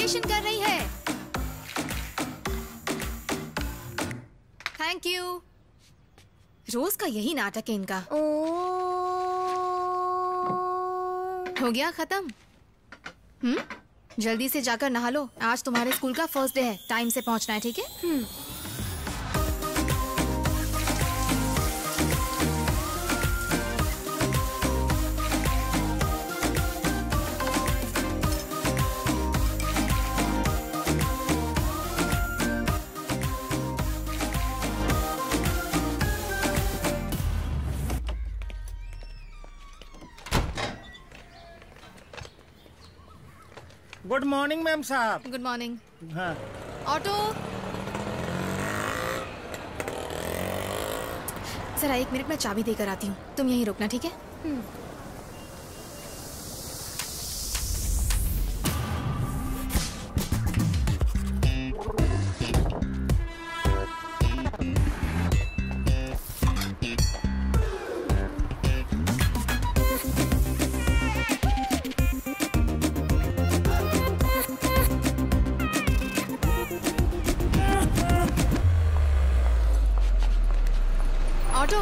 Preparation कर रही है। Thank you. रोज का यही नाटक है इनका। हो गया खत्म? जल्दी से जाकर नहा लो, आज तुम्हारे स्कूल का फर्स्ट डे है, टाइम से पहुंचना है, ठीक है? गुड मॉर्निंग मैम साहब। Good morning. हाँ। ऑटो, जरा 1 मिनट में चाबी देकर आती हूँ, तुम यहीं रुकना, ठीक है? Auto,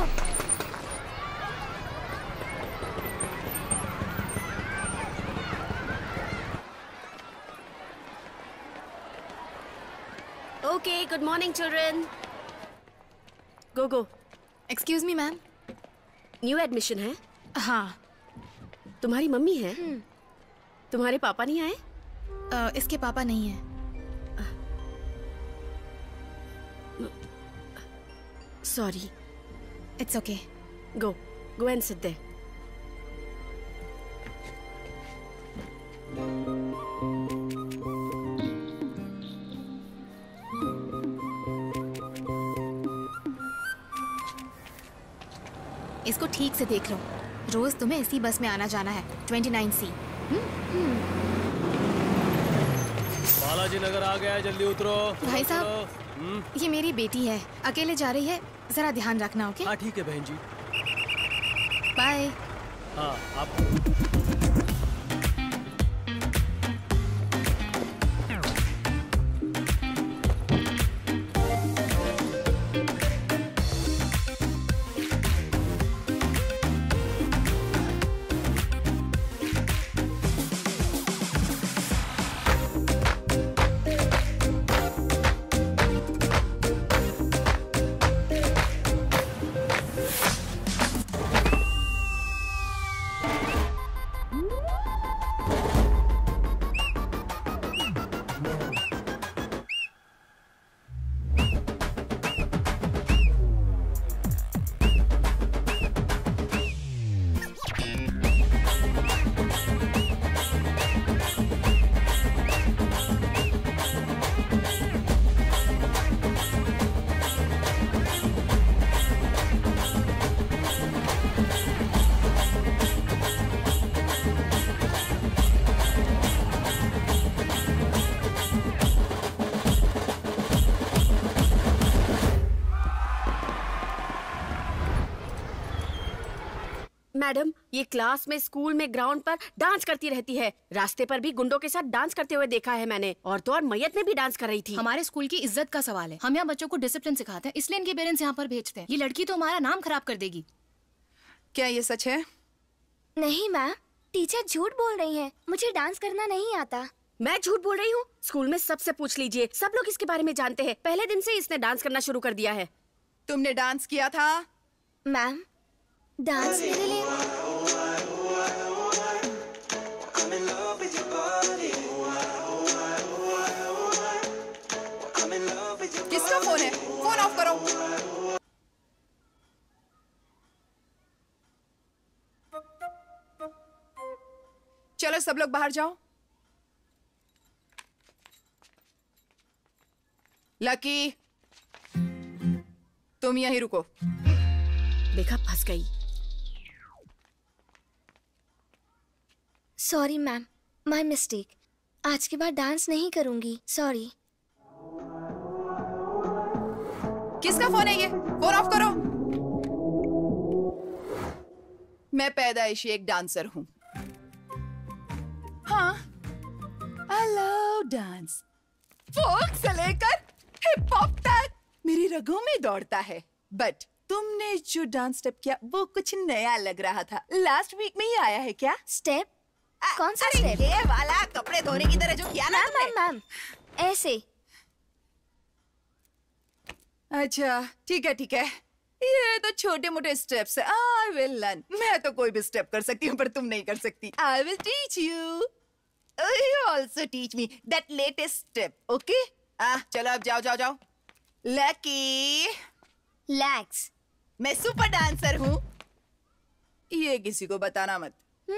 Okay, good morning, children. Go, go. Excuse me ma'am. New admission है? हाँ। तुम्हारी मम्मी है? तुम्हारे पापा नहीं आए? इसके पापा नहीं है। Sorry. It's okay. Go. Go and sit there. इसको ठीक से देख लो, रोज तुम्हें इसी बस में आना जाना है, 29C। बालाजी नगर आ गया है, जल्दी उतरो। भाई साहब, ये मेरी बेटी है, अकेले जा रही है, जरा ध्यान रखना, ओके? हाँ ठीक है बहन जी। बाय। हाँ आप मैडम, ये क्लास में, स्कूल में, ग्राउंड पर डांस करती रहती है। रास्ते पर भी गुंडों के साथ डांस करते हुए देखा है मैंने। और तो और मैयत में भी डांस कर रही थी। हमारे स्कूल की इज्जत का सवाल है, हम यहाँ बच्चों को डिसिप्लिन सिखाते हैं, इसलिए इनके पेरेंट्स यहाँ पर भेजते हैं। ये लड़की तो हमारा नाम खराब कर देगी। क्या ये सच है? नहीं मैम, टीचर झूठ बोल रही है, मुझे डांस करना नहीं आता। मैं झूठ बोल रही हूँ? स्कूल में सबसे पूछ लीजिए, सब लोग इसके बारे में जानते हैं। पहले दिन से इसने डांस करना शुरू कर दिया है। तुमने डांस किया था? मैम, डांस मेरे लिए किसका फोन है? फोन ऑफ करो। चलो सब लोग बाहर जाओ। लकी, तुम यहीं रुको। देखा, फंस गई। Sorry ma'am, my mistake. आज के बाद डांस नहीं करूंगी, सॉरी। किसका फोन है ये? फोन ऑफ करो। मैं पैदाइशी एक डांसर हूं। हाँ, I love डांस फोक से लेकर हिप हॉप तक मेरी रगों में दौड़ता है। बट तुमने जो डांस स्टेप किया वो कुछ नया लग रहा था। लास्ट वीक में ही आया है क्या? स्टेप? कौन सा स्टेप? ये वाला कपड़े धोने की तरह जो किया ना तुमने। मैम ऐसे। अच्छा ठीक है, ये तो छोटे मोटे स्टेप्स है। I will learn. मैं तो कोई भी स्टेप कर सकती हूँ पर तुम नहीं कर सकती। I will teach you. You also teach me that latest step. Okay चलो अब जाओ। Lucky lax. मैं सुपर डांसर हूँ, ये किसी को बताना मत।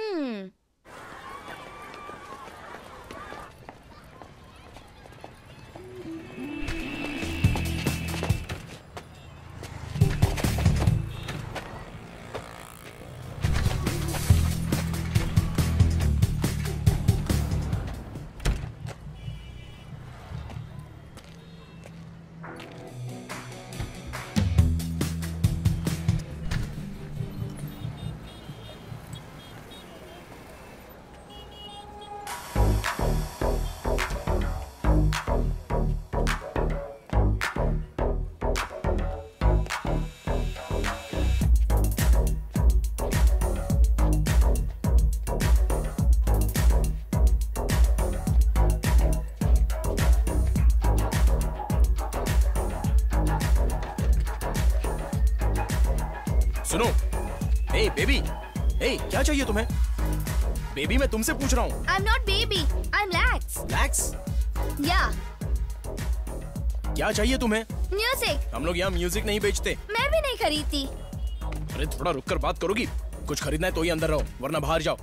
सुनो, हे बेबी, हे क्या चाहिए तुम्हें? बेबी मैं तुमसे पूछ रहा हूँ। I am not baby, I am lax. Lax? Yeah. क्या चाहिए तुम्हें? म्यूजिक। हम लोग यहाँ म्यूजिक नहीं बेचते। मैं भी नहीं खरीदती। अरे थोड़ा रुक कर बात करोगी? कुछ खरीदना है तो ही अंदर रहो, वरना बाहर जाओ।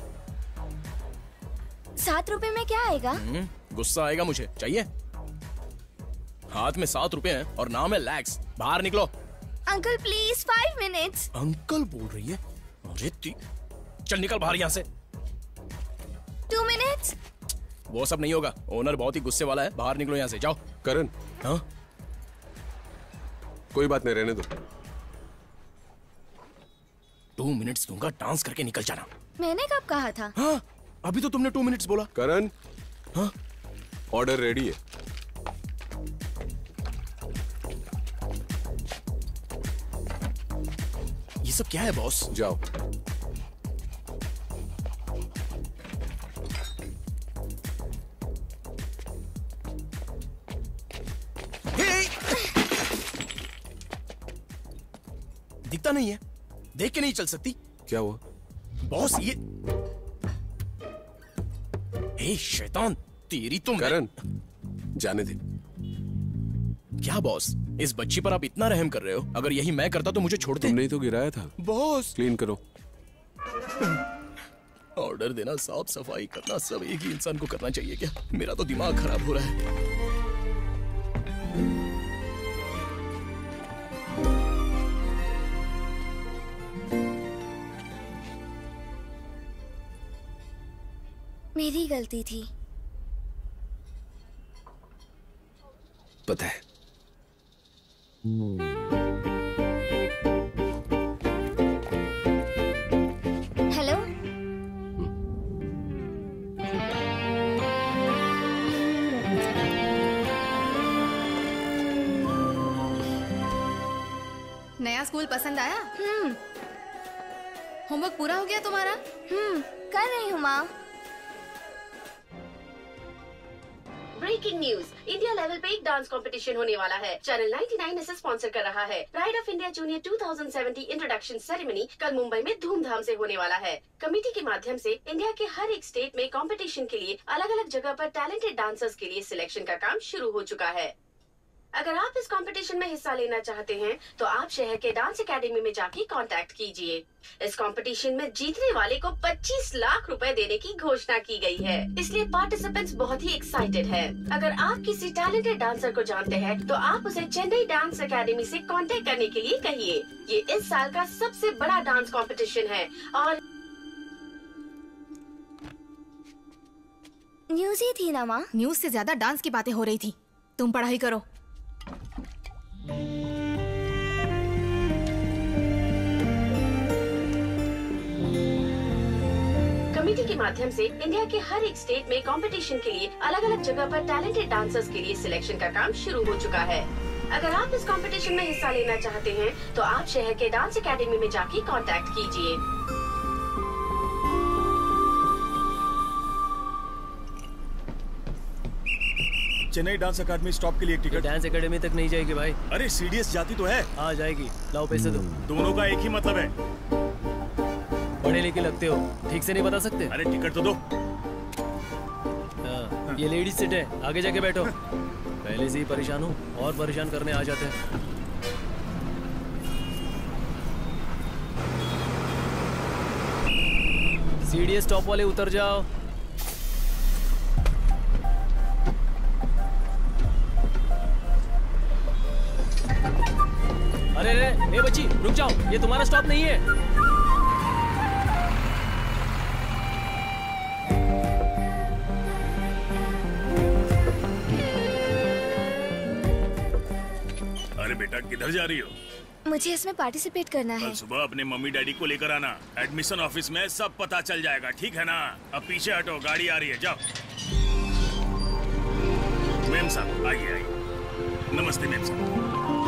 7 रुपए में क्या आएगा? गुस्सा आएगा मुझे। चाहिए? हाथ में 7 रुपए हैं और नाम है लैक्स। बाहर निकलो। Uncle please 5 minutes. अंकल बोल रही है? अरे चल निकल बाहर यहाँ से। 2 मिनट्स। वो सब नहीं होगा, ओनर बहुत ही गुस्से वाला है। बाहर निकलो यहाँ से, जाओ। करण। हाँ? कोई बात नहीं, रहने दो। 2 मिनट्स दूंगा, डांस करके निकल जाना। मैंने कब कहा था? हाँ, अभी तो तुमने 2 मिनट्स बोला। करण। हाँ? ऑर्डर रेडी है। ये सब क्या है बॉस? जाओ। दिखता नहीं है, देख के नहीं चल सकती? क्या हुआ? बॉस ये हे शैतान, तेरी तो करण, जाने दे। क्या बॉस, इस बच्ची पर आप इतना रहम कर रहे हो? अगर यही मैं करता तो मुझे छोड़ते। तुमने ही तो गिराया था। बॉस क्लीन करो। ऑर्डर देना, साफ सफाई करना, सब एक ही इंसान को करना चाहिए क्या? मेरा तो दिमाग खराब हो रहा है। मेरी गलती थी। पता है। हेलो। नया स्कूल पसंद आया? होमवर्क पूरा हो गया तुम्हारा? कर रही हूँ माँ। ब्रेकिंग न्यूज, इंडिया लेवल पे एक डांस कंपटीशन होने वाला है। चैनल 99 इसे स्पॉन्सर कर रहा है। Pride of India junior 2070 introduction ceremony कल मुंबई में धूमधाम से होने वाला है। कमेटी के माध्यम से इंडिया के हर एक स्टेट में कंपटीशन के लिए अलग अलग जगह पर टैलेंटेड डांसर्स के लिए सिलेक्शन का काम शुरू हो चुका है। अगर आप इस कंपटीशन में हिस्सा लेना चाहते हैं तो आप शहर के डांस एकेडमी में जाके कांटेक्ट कीजिए। इस कंपटीशन में जीतने वाले को 25 लाख रुपए देने की घोषणा की गई है, इसलिए पार्टिसिपेंट्स बहुत ही एक्साइटेड हैं। अगर आप किसी टैलेंटेड डांसर को जानते हैं तो आप उसे चेन्नई डांस एकेडमी से कांटेक्ट करने के लिए कहिए। ये इस साल का सबसे बड़ा डांस कंपटीशन है और न्यूज़ ही थी ना माँ? न्यूज़ से ज्यादा डांस की बातें हो रही थी। तुम पढ़ाई करो। कमेटी के माध्यम से इंडिया के हर एक स्टेट में कंपटीशन के लिए अलग अलग जगह पर टैलेंटेड डांसर्स के लिए सिलेक्शन का काम शुरू हो चुका है। अगर आप इस कंपटीशन में हिस्सा लेना चाहते हैं तो आप शहर के डांस एकेडमी में जाके कांटेक्ट कीजिए। चेन्नई डांस अकादमी स्टॉप के लिए एक टिकट। डांस एकेडमी तक नहीं जाएगी भाई। अरे सीडीएस जाती तो है। आ जाएगी, लाओ पैसे दो। दोनों का एक ही मतलब है। पढ़े लिखे लगते हो, ठीक से नहीं बता सकते। अरे टिकट तो दो। ये लेडीज सीट है, आगे जाके बैठो। पहले से ही परेशान हूँ और परेशान करने आ जाते हैं। सीडीएस स्टॉप वाले उतर जाओ। अरे ए बच्ची रुक जाओ, ये तुम्हारा स्टॉप नहीं है। अरे बेटा किधर जा रही हो? मुझे इसमें पार्टिसिपेट करना है। कल सुबह अपने मम्मी डैडी को लेकर आना। एडमिशन ऑफिस में सब पता चल जाएगा, ठीक है ना? अब पीछे हटो, गाड़ी आ रही है, जाओ। मैम साहब आइए आइए। नमस्ते मैम साहब।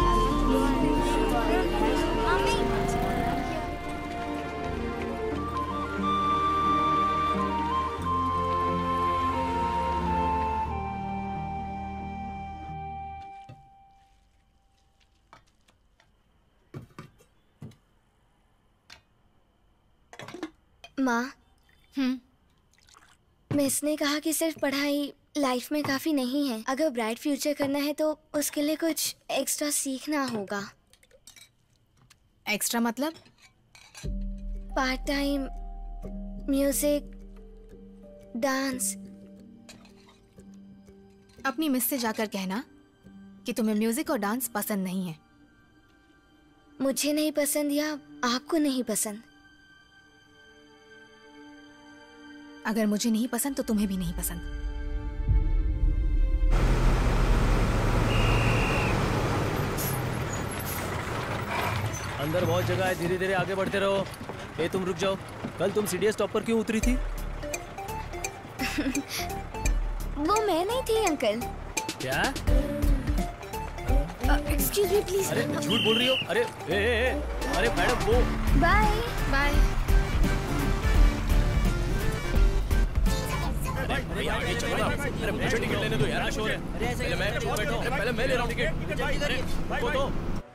माँ, मिस ने कहा कि सिर्फ पढ़ाई लाइफ में काफी नहीं है। अगर ब्राइट फ्यूचर करना है तो उसके लिए कुछ एक्स्ट्रा सीखना होगा। एक्स्ट्रा मतलब? Part time music, dance. अपनी मिस से जाकर कहना कि तुम्हें म्यूजिक और डांस पसंद नहीं है। मुझे नहीं पसंद या आपको नहीं पसंद? अगर मुझे नहीं पसंद तो तुम्हें भी नहीं पसंद। अंदर बहुत जगह है, धीरे धीरे आगे बढ़ते रहो। ए तुम रुक जाओ, कल तुम सीडीएस स्टॉप पर क्यों उतरी थी? वो मैं नहीं थी अंकल। क्या? Excuse me please. अरे झूठ बोल रही हो। अरे अरे मैडम वो। Bye bye. अरे चलो ना, अरे मुझे टिकट लेने दो यार, शोर है। पहले मैं बैठो, अरे पहले मैं ले रहा हूँ टिकट। अरे वो तो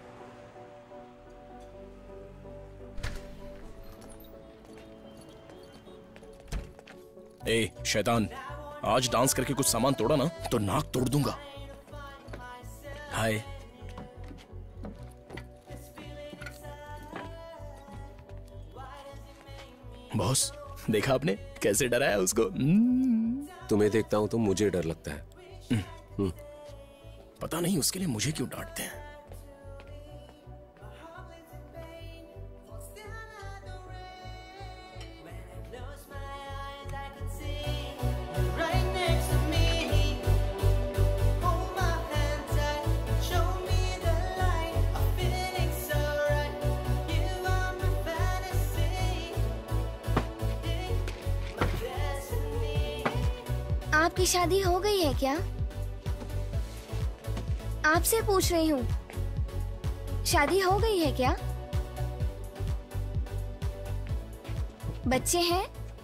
ए शैतान, आज डांस करके कुछ सामान तोड़ा ना तो नाक तोड़ दूंगा। हाय। बॉस देखा आपने कैसे डराया उसको? तुम्हें देखता हूं तो मुझे डर लगता है। पता नहीं उसके लिए मुझे क्यों डांटते हैं। आपकी शादी हो गई है क्या? आपसे पूछ रही हूँ, शादी हो गई है क्या? बच्चे हैं?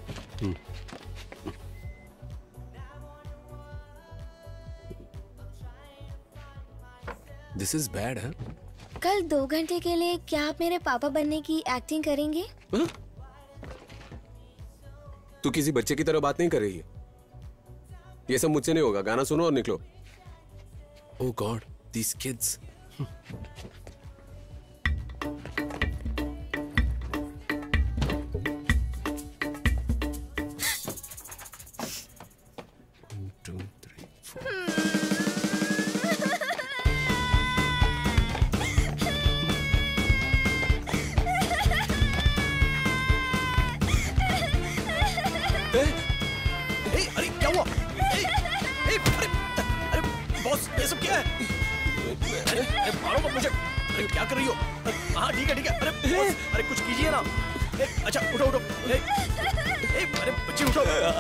दिस इज बैड है। कल 2 घंटे के लिए क्या आप मेरे पापा बनने की एक्टिंग करेंगे? तू किसी बच्चे की तरह बात नहीं कर रही है। ये सब मुझसे नहीं होगा। गाना सुनो और निकलो। Oh God, these kids. अरे मारो मत मुझे। अरे क्या कर रही हो? हाँ ठीक है। अरे कुछ कीजिए ना। अच्छा उठो उठो। अरे बच्ची उठो।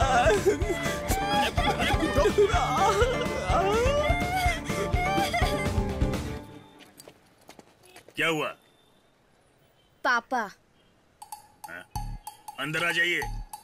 क्या हुआ? पापा। अंदर आ जाइए।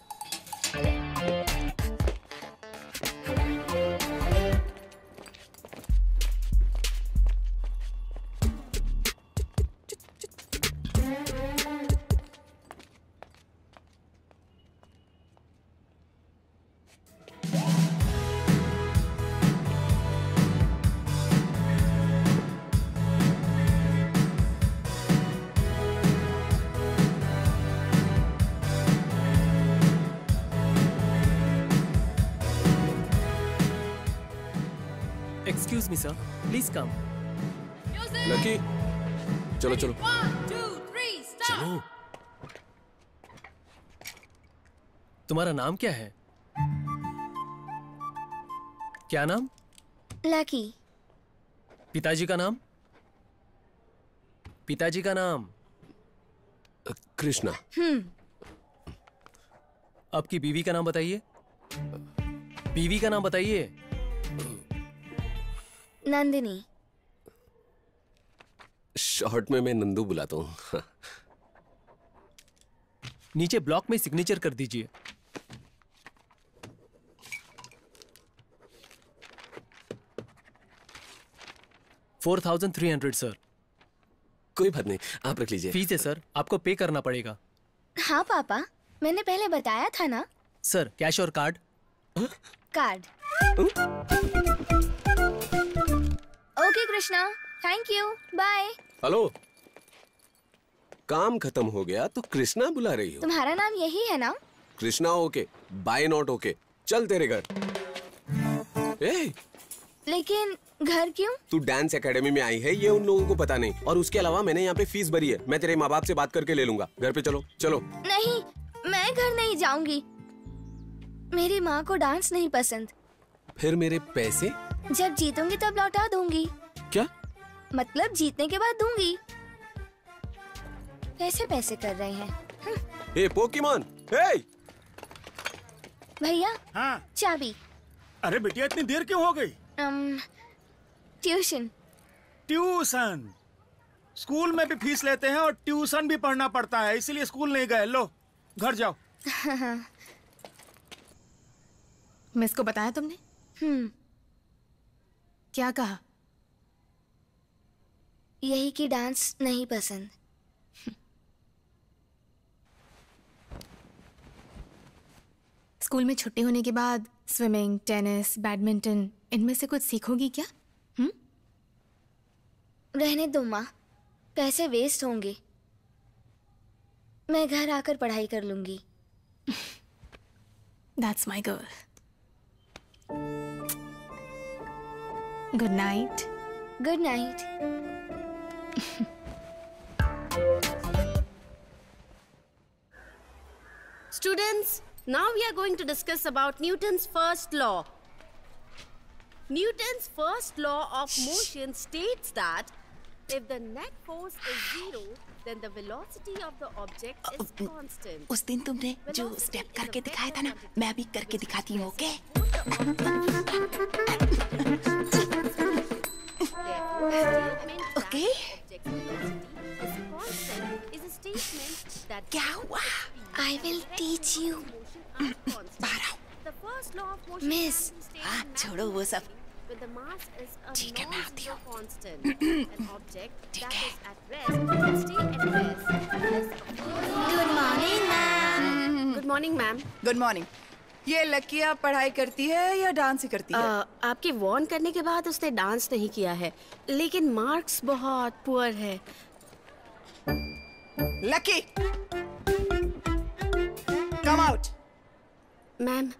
Excuse me, sir. Please come. Lucky, चलो चलो। 1, 2, 3, stop. चलो। तुम्हारा नाम क्या है? क्या नाम? लकी। पिताजी का नाम? पिताजी का नाम? कृष्णा। आपकी बीवी का नाम बताइए। बीवी का नाम बताइए। नंदिनी। शॉर्ट में मैं नंदू बुलाता हूँ। नीचे ब्लॉक में सिग्नेचर कर दीजिए। $4,300 सर। कोई बात नहीं, आप रख लीजिए। फीस है सर, आपको पे करना पड़ेगा। हाँ पापा, मैंने पहले बताया था ना। सर कैश और card? Card. Okay Krishna, thank you, bye. Hello, काम खत्म हो गया तो कृष्णा बुला रही हो? तुम्हारा नाम यही है ना? Krishna okay, bye not okay. चल तेरे घर। ए, लेकिन घर क्यों? तू डांस एकेडमी में आई है ये उन लोगों को पता नहीं, और उसके अलावा मैंने यहाँ पे फीस भरी है। मैं तेरे माँ बाप से बात करके ले लूंगा। घर पे चलो चलो। नहीं, मैं घर नहीं जाऊंगी। मेरी माँ को डांस नहीं पसंद। फिर मेरे पैसे? जब जीतूंगी तब लौटा दूंगी। क्या मतलब जीतने के बाद दूंगी। कैसे पैसे कर रहे हैं? ए पोकेमॉन, ए भैया। हाँ। चाबी। अरे बिटिया इतनी देर क्यों हो गई? ट्यूशन। ट्यूशन? स्कूल में भी फीस लेते हैं और ट्यूशन भी पढ़ना पड़ता है, इसीलिए स्कूल नहीं गए। लो घर जाओ। मिस को बताया तुमने? क्या कहा? यही कि डांस नहीं पसंद। स्कूल में छुट्टी होने के बाद स्विमिंग, टेनिस, बैडमिंटन, इनमें से कुछ सीखोगी क्या? रहने दो माँ, पैसे वेस्ट होंगे। मैं घर आकर पढ़ाई कर लूंगी। That's my girl. Good night. Good night. Students, now we are going to discuss about Newton's first law. Newton's first law of motion states that if the net force is zero, then the velocity of the object is constant. उस दिन तुमने जो step करके दिखाया था ना, मैं भी करके दिखाती हूँ, ओके? ओके? क्या हुआ? I will teach you. बाहर आओ। Miss. हाँ, छोड़ो वो सब। ठीक है, मैं आती हूँ। ठीक है। Good morning, ma'am. Good morning, ma'am. Good morning. ये लकिया पढ़ाई करती है या डांस ही करती है? आपके वार्न करने के बाद उसने डांस नहीं किया है, लेकिन मार्क्स बहुत पुअर है। Lucky, come out. मैम।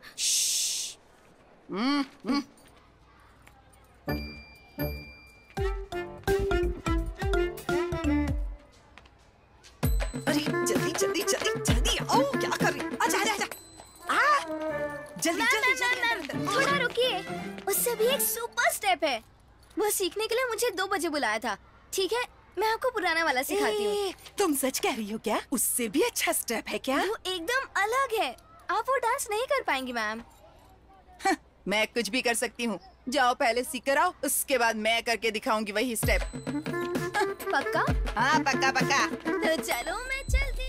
अरे जल्दी जल्दी जल्दी जल्दी आओ, क्या कर रही? आजा आजा आजा। जल्दी जल्दी जल्दी। थोड़ा रुकिए, उससे भी एक सुपर स्टेप है। वो सीखने के लिए मुझे 2 बजे बुलाया था। ठीक है, मैं आपको पुराना वाला सिखाती हूँ। तुम सच कह रही हो क्या? उससे भी अच्छा स्टेप है क्या? वो एकदम अलग है, आप वो डांस नहीं कर पाएंगी मैम। मैं कुछ भी कर सकती हूँ। जाओ पहले सीख कर आओ, उसके बाद मैं करके दिखाऊंगी वही स्टेप। पक्का? हाँ पक्का पक्का। तो चलो मैं चलती।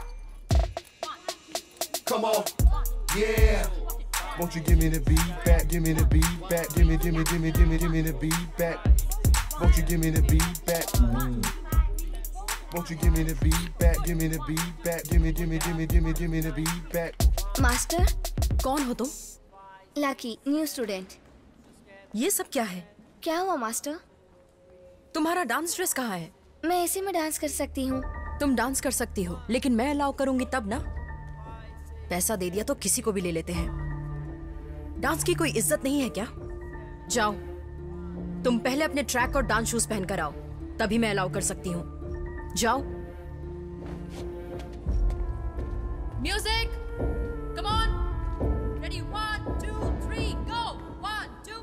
Come on, yeah. Won't you give me the beat back? Give me the beat back. Give me the beat back. Won't you give me the beat back? Won't you give me the beat back? Give me the beat back. Give me the beat back. Master, कौन हो तुम? Lucky, new student. ये सब क्या है? क्या हुआ master? तुम्हारा डांस ड्रेस कहाँ है? मैं इसी में डांस कर सकती हूँ। तुम डांस कर सकती हो, लेकिन मैं अलाउ करूंगी तब ना। पैसा दे दिया तो किसी को भी ले लेते हैं। डांस की कोई इज्जत नहीं है क्या? जाओ, तुम पहले अपने ट्रैक और डांस शूज पहन कर आओ, तभी मैं अलाउ कर सकती हूँ। जाओ। Music, come on, ready, 1 2 3 go, 1 2।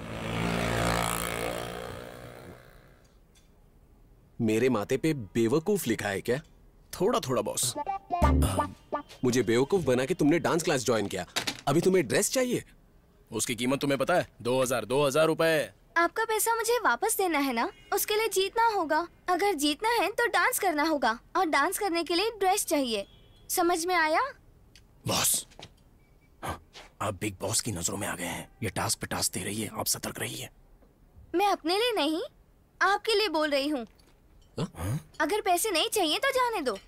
मेरे माथे पे बेवकूफ लिखा है क्या? थोड़ा थोड़ा बॉस। मुझे बेवकूफ बना के तुमने डांस क्लास ज्वाइन किया, अभी तुम्हें ड्रेस चाहिए? उसकी कीमत तुम्हें पता है? 2000 रुपए। आपका पैसा मुझे वापस देना है ना, उसके लिए जीतना होगा। अगर जीतना है तो डांस करना होगा, और डांस करने के लिए ड्रेस चाहिए। समझ में आया? बॉस, हाँ, आप बिग बॉस की नजरों में आ गए हैं। ये टास्क पे टास्क दे रही है, आप सतर्क रहिए। मैं अपने लिए नहीं, आपके लिए बोल रही हूँ। अगर पैसे नहीं चाहिए तो जाने दो।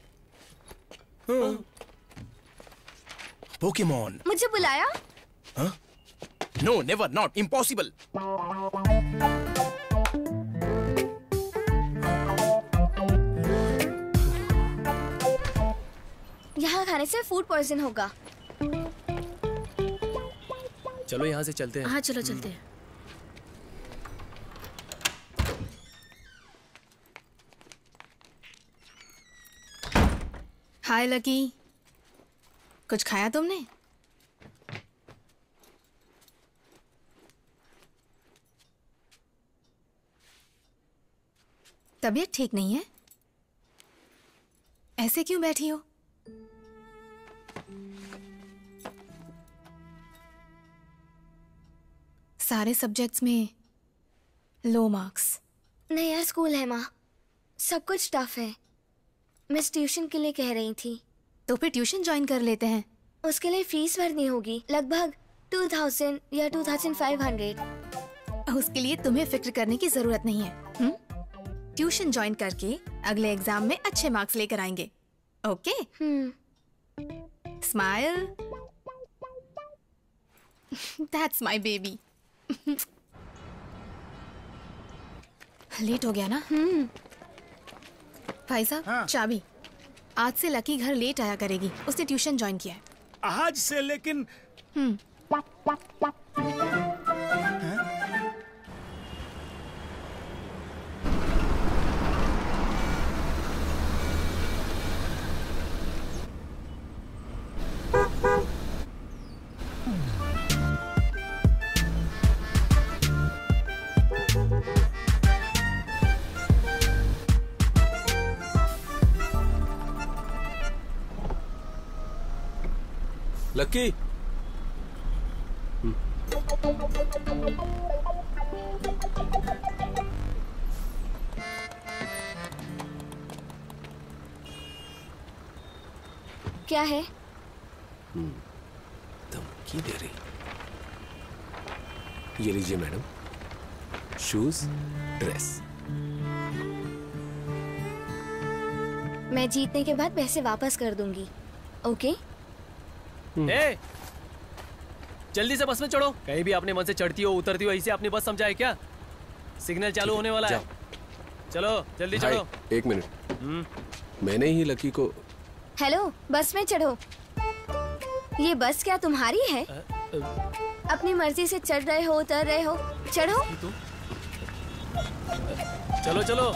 पोकेमॉन। मुझे बुलाया? No, never, not, impossible. यहाँ खाने से फूड पॉइजन होगा। चलो यहाँ से चलते हैं। हाँ चलो चलते हैं। हाय लकी, कुछ खाया तुमने? तबीयत ठीक नहीं है? ऐसे क्यों बैठी हो? सारे सब्जेक्ट्स में लो मार्क्स। नया स्कूल है माँ, सब कुछ टफ है। मिस ट्यूशन के लिए कह रही थी। तो फिर ट्यूशन ज्वाइन कर लेते हैं। उसके लिए फीस भरनी होगी, लगभग 2000 या 2500। उसके लिए तुम्हें फिक्र करने की जरूरत नहीं है। ट्यूशन ज्वाइन करके अगले एग्जाम में अच्छे मार्क्स लेकर आएंगे। Okay? Smile. That's my baby. Late हो गया ना? भाई साहब, हाँ। चाबी। आज से लकी घर लेट आया करेगी, उसने ट्यूशन ज्वाइन किया है। आज से? लेकिन लकी, क्या है? धमकी दे रही। ये लीजिए मैडम, शूज, ड्रेस। मैं जीतने के बाद पैसे वापस कर दूंगी। ओके? ए, जल्दी से बस में चढ़ो। कहीं भी अपने मन से चढ़ती हो उतरती हो, इसे अपनी बस समझाए क्या? सिग्नल चालू होने वाला है। चलो जल्दी भाई, चढ़ो। 1 मिनट। मैंने ही लकी को। हेलो, बस में चढ़ो। ये बस क्या तुम्हारी है? अपनी मर्जी से चढ़ रहे हो, उतर रहे हो, चढ़ो। चलो चलो।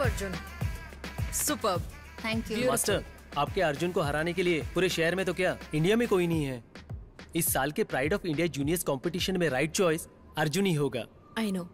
Superb Arjun, superb. Thank master, आपके अर्जुन को हराने के लिए पूरे शहर में तो क्या इंडिया में कोई नहीं है। इस साल के pride of India juniors competition में राइट चॉइस अर्जुन ही होगा। I know.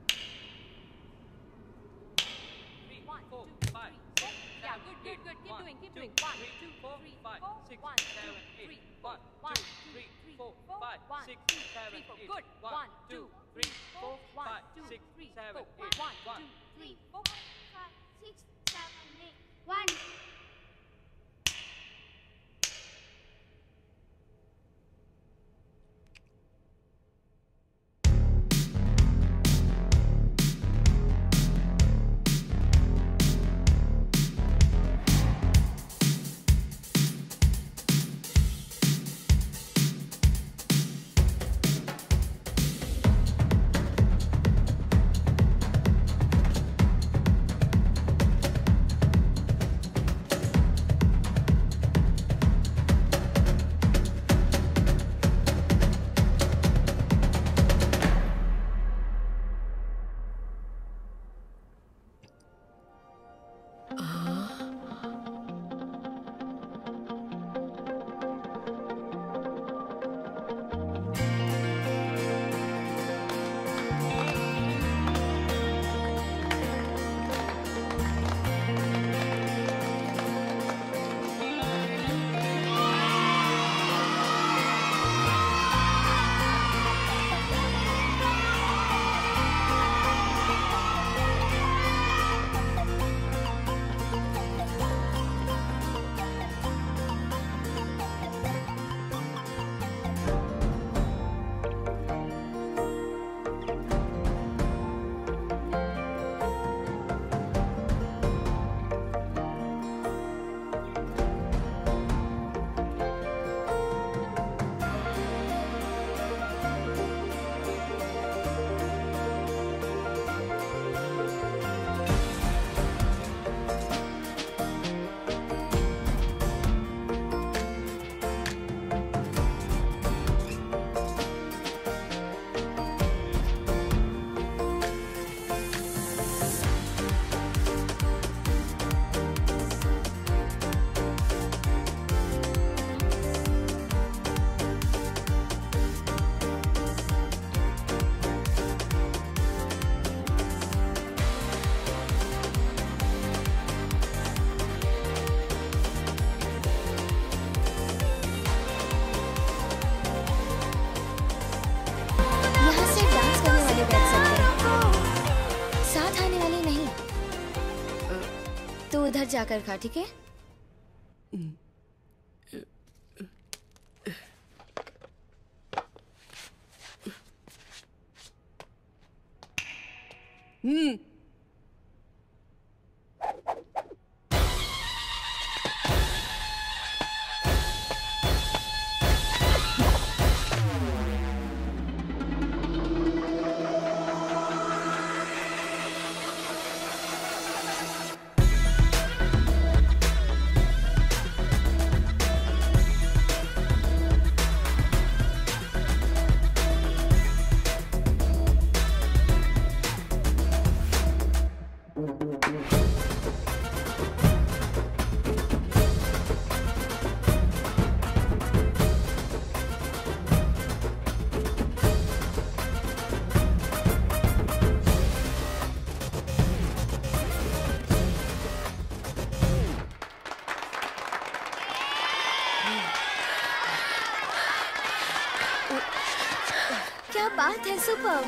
उधर जाकर खा, ठीक है? क्या बात है, सुपर।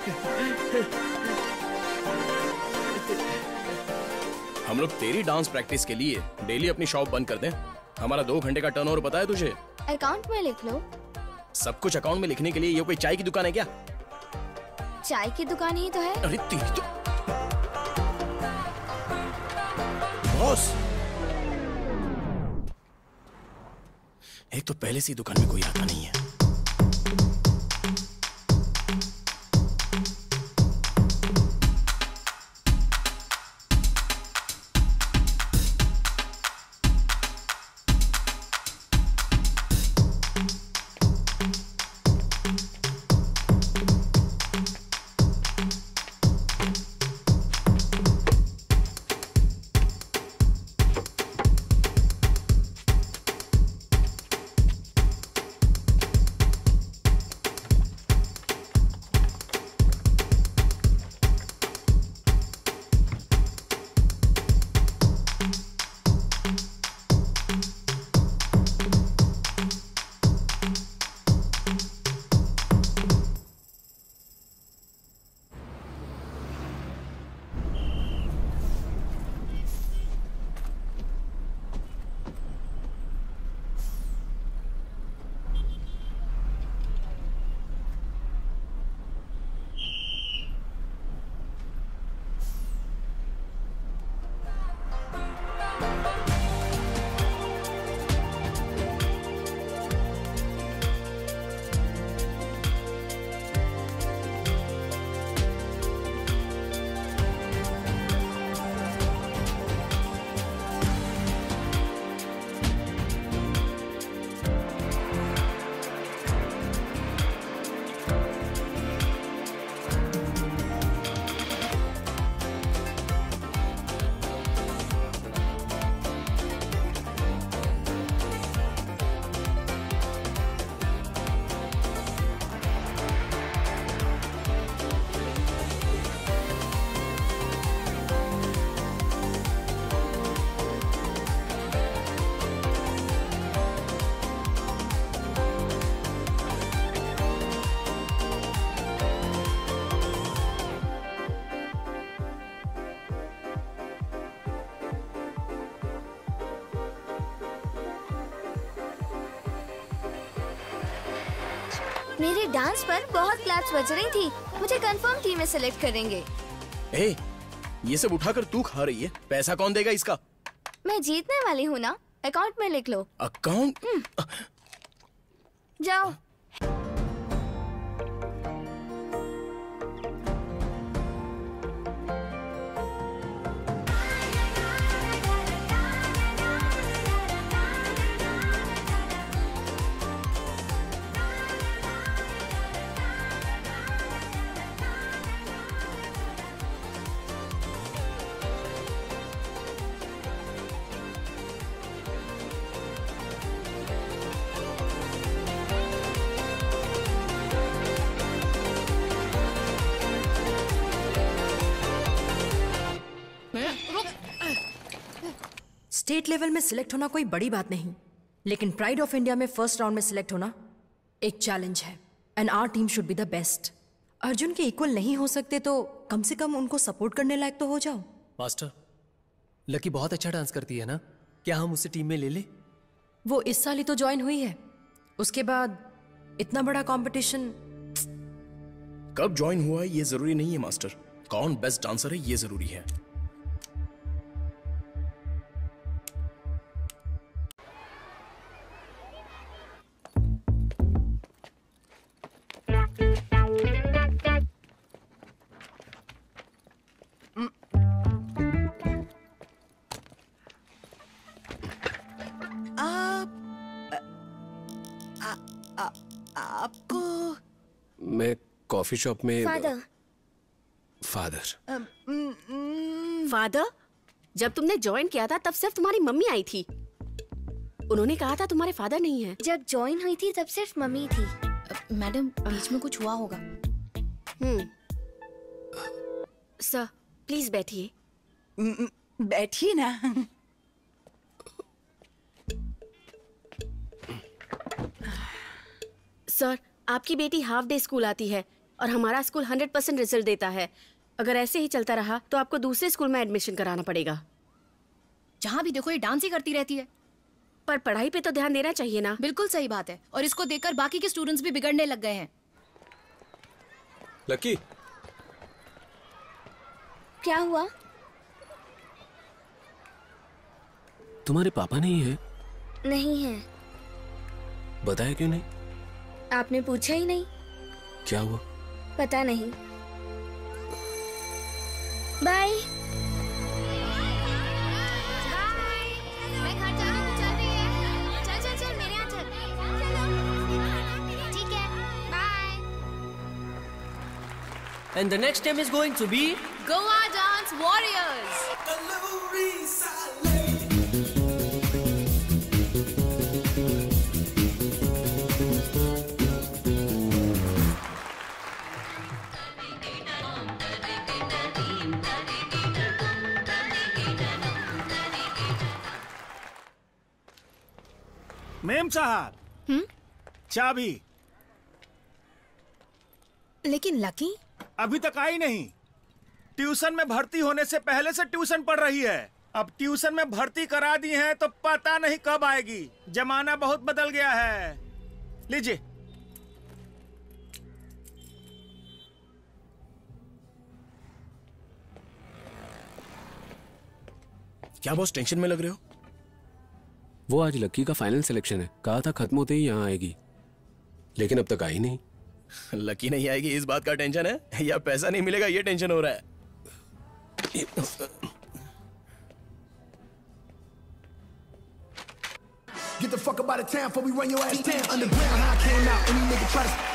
हम लोग तेरी डांस प्रैक्टिस के लिए डेली अपनी शॉप बंद कर दें? हमारा 2 घंटे का टर्नओवर पता है तुझे? अकाउंट में लिख लो। सब कुछ अकाउंट में लिखने के लिए ये कोई चाय की दुकान है क्या? चाय की दुकान ही तो है। अरे तेरी तो बॉस, एक तो पहले से ही दुकान में कोई आता नहीं है। मेरे डांस पर बहुत क्लैप्स बज रही थी। मुझे कंफर्म टीम में सिलेक्ट करेंगे। ए, ये सब उठाकर तू खा रही है, पैसा कौन देगा इसका? मैं जीतने वाली हूँ ना, अकाउंट में लिख लो। अकाउंट? जाओ। स्टेट लेवल में सिलेक्ट होना कोई बड़ी बात नहीं, लेकिन प्राइड ऑफ इंडिया में फर्स्ट राउंड में सिलेक्ट होना एक चैलेंज है। And our team should be the best. Arjun के इक्वल नहीं हो सकते तो कम से कम उनको सपोर्ट करने लायक तो हो जाओ। मास्टर, लकी बहुत अच्छा डांस करती है ना, क्या हम उसे टीम में ले ले? वो इस साल ही तो ज्वाइन हुई है, उसके बाद इतना बड़ा कंपटीशन। कब ज्वाइन हुआ ये जरूरी नहीं है मास्टर, कौन बेस्ट डांसर है ये जरूरी है। आपको मैं कॉफी शॉप में फादर। फादर, जब तुमने ज्वाइन किया था तब सिर्फ तुम्हारी मम्मी आई थी। उन्होंने कहा था तुम्हारे फादर नहीं है। जब ज्वाइन हुई थी तब सिर्फ मम्मी थी। मैडम, बीच में कुछ हुआ होगा। सर प्लीज बैठिए। बैठिए ना। सर, आपकी बेटी हाफ डे स्कूल आती है और हमारा स्कूल 100% रिजल्ट देता है। अगर ऐसे ही चलता रहा तो आपको दूसरे स्कूल में एडमिशन कराना पड़ेगा। जहाँ भी देखो ये डांस ही करती रहती है। पर पढ़ाई पे तो ध्यान देना चाहिए ना। बिल्कुल सही बात है, और इसको देखकर बाकी के स्टूडेंट्स भी बिगड़ने लग गए हैं। लकी, क्या हुआ? तुम्हारे पापा नहीं है? नहीं है। बताया क्यों नहीं? आपने पूछा ही नहीं। क्या हुआ? पता नहीं। बाय। मैं घर जाने को चल रही है। चल चल चल मेरे यहाँ चल। ठीक है, bye. And the next name is going to be Goa dance warriors. मेम साहब, चाबी। लेकिन लकी अभी तक आई नहीं। ट्यूशन में भर्ती होने से पहले से ट्यूशन पढ़ रही है। अब ट्यूशन में भर्ती करा दी है तो पता नहीं कब आएगी। जमाना बहुत बदल गया है। लीजिए। क्या बॉस टेंशन में लग रहे हो? वो आज लक्की का फाइनल सिलेक्शन है, कहा था खत्म होते ही यहाँ आएगी, लेकिन अब तक आई नहीं। लकी नहीं आएगी इस बात का टेंशन है या पैसा नहीं मिलेगा ये टेंशन हो रहा है? Get the fuck up out of town before we run your ass down. Underground, how I came out. Any nigga try to.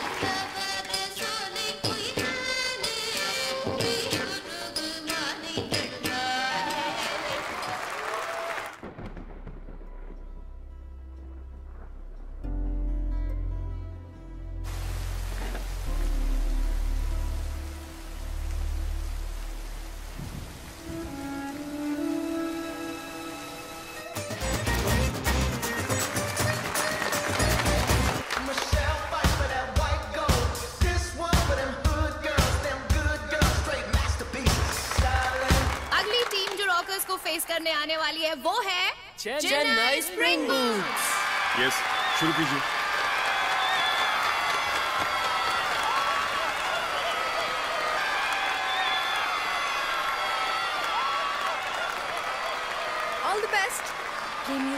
Face करने आने वाली है वो है चेन्नई स्प्रिंग बूट्स। यस, शुरू कीजिए।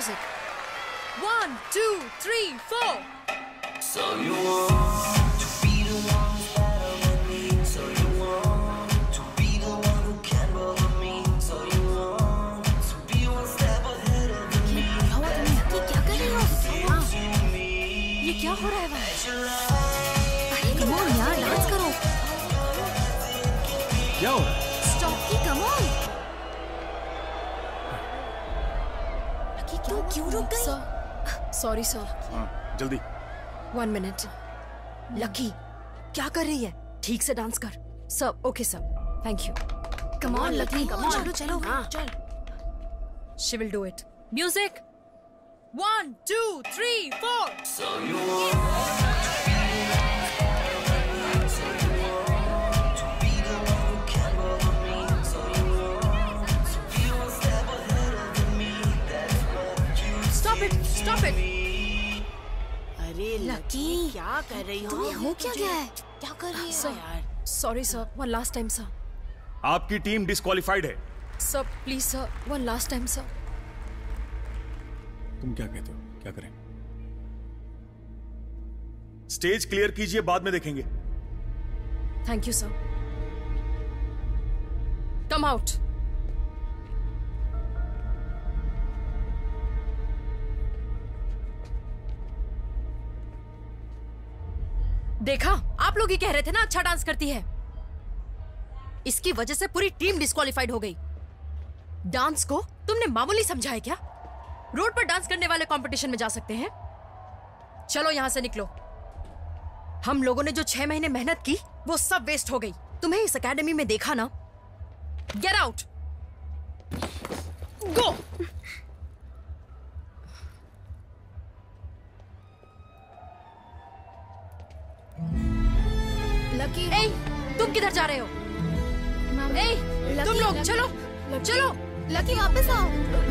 Music. 1 2 3 4। So you want to be the one who's better than me. So you want to be the one who can bother me. So you want to be one step ahead of me. क्या हुआ तुम्हें? ये क्या कर रही हो? ये क्या हो रहा है वहाँ? अरे कम ऑन यार, डांस करो। क्या हो रहा है? स्टॉप की, कम ऑन। तू क्यों रुक गई? Sorry sir. हाँ, जल्दी। 1 मिनट। लकी क्या कर रही है? ठीक से डांस कर। Sir, okay sir, thank you. Come on Lucky, चलो चलो। चल। She will do it. Music. 1 2 3 4। So you want to be the one who can bother me. So you want to be one step ahead of me. That's what you Stop it! Stop it! अरे Lucky क्या कर रही हो? तुम्हें हो क्या गया है? क्या कर रही सर, हो यार? Sorry sir, one last time sir. आपकी टीम डिस्क्वालिफाइड है। Sir please sir, one last time sir. तुम क्या कहते हो? क्या करें? स्टेज क्लियर कीजिए, बाद में देखेंगे। Thank you sir. Come out. देखा, आप लोग ही कह रहे थे ना अच्छा डांस करती है। इसकी वजह से पूरी टीम डिस्क्वालिफाइड हो गई। डांस को तुमने मामूली समझा है क्या? रोड पर डांस करने वाले कंपटीशन में जा सकते हैं। चलो यहां से निकलो। हम लोगों ने जो 6 महीने मेहनत की वो सब वेस्ट हो गई। तुम्हें इस एकेडमी में देखा ना। Get out, go. लकी, ए, तुम किधर जा रहे हो? ए, तुम लोग चलो चलो। लकी वापस आओ।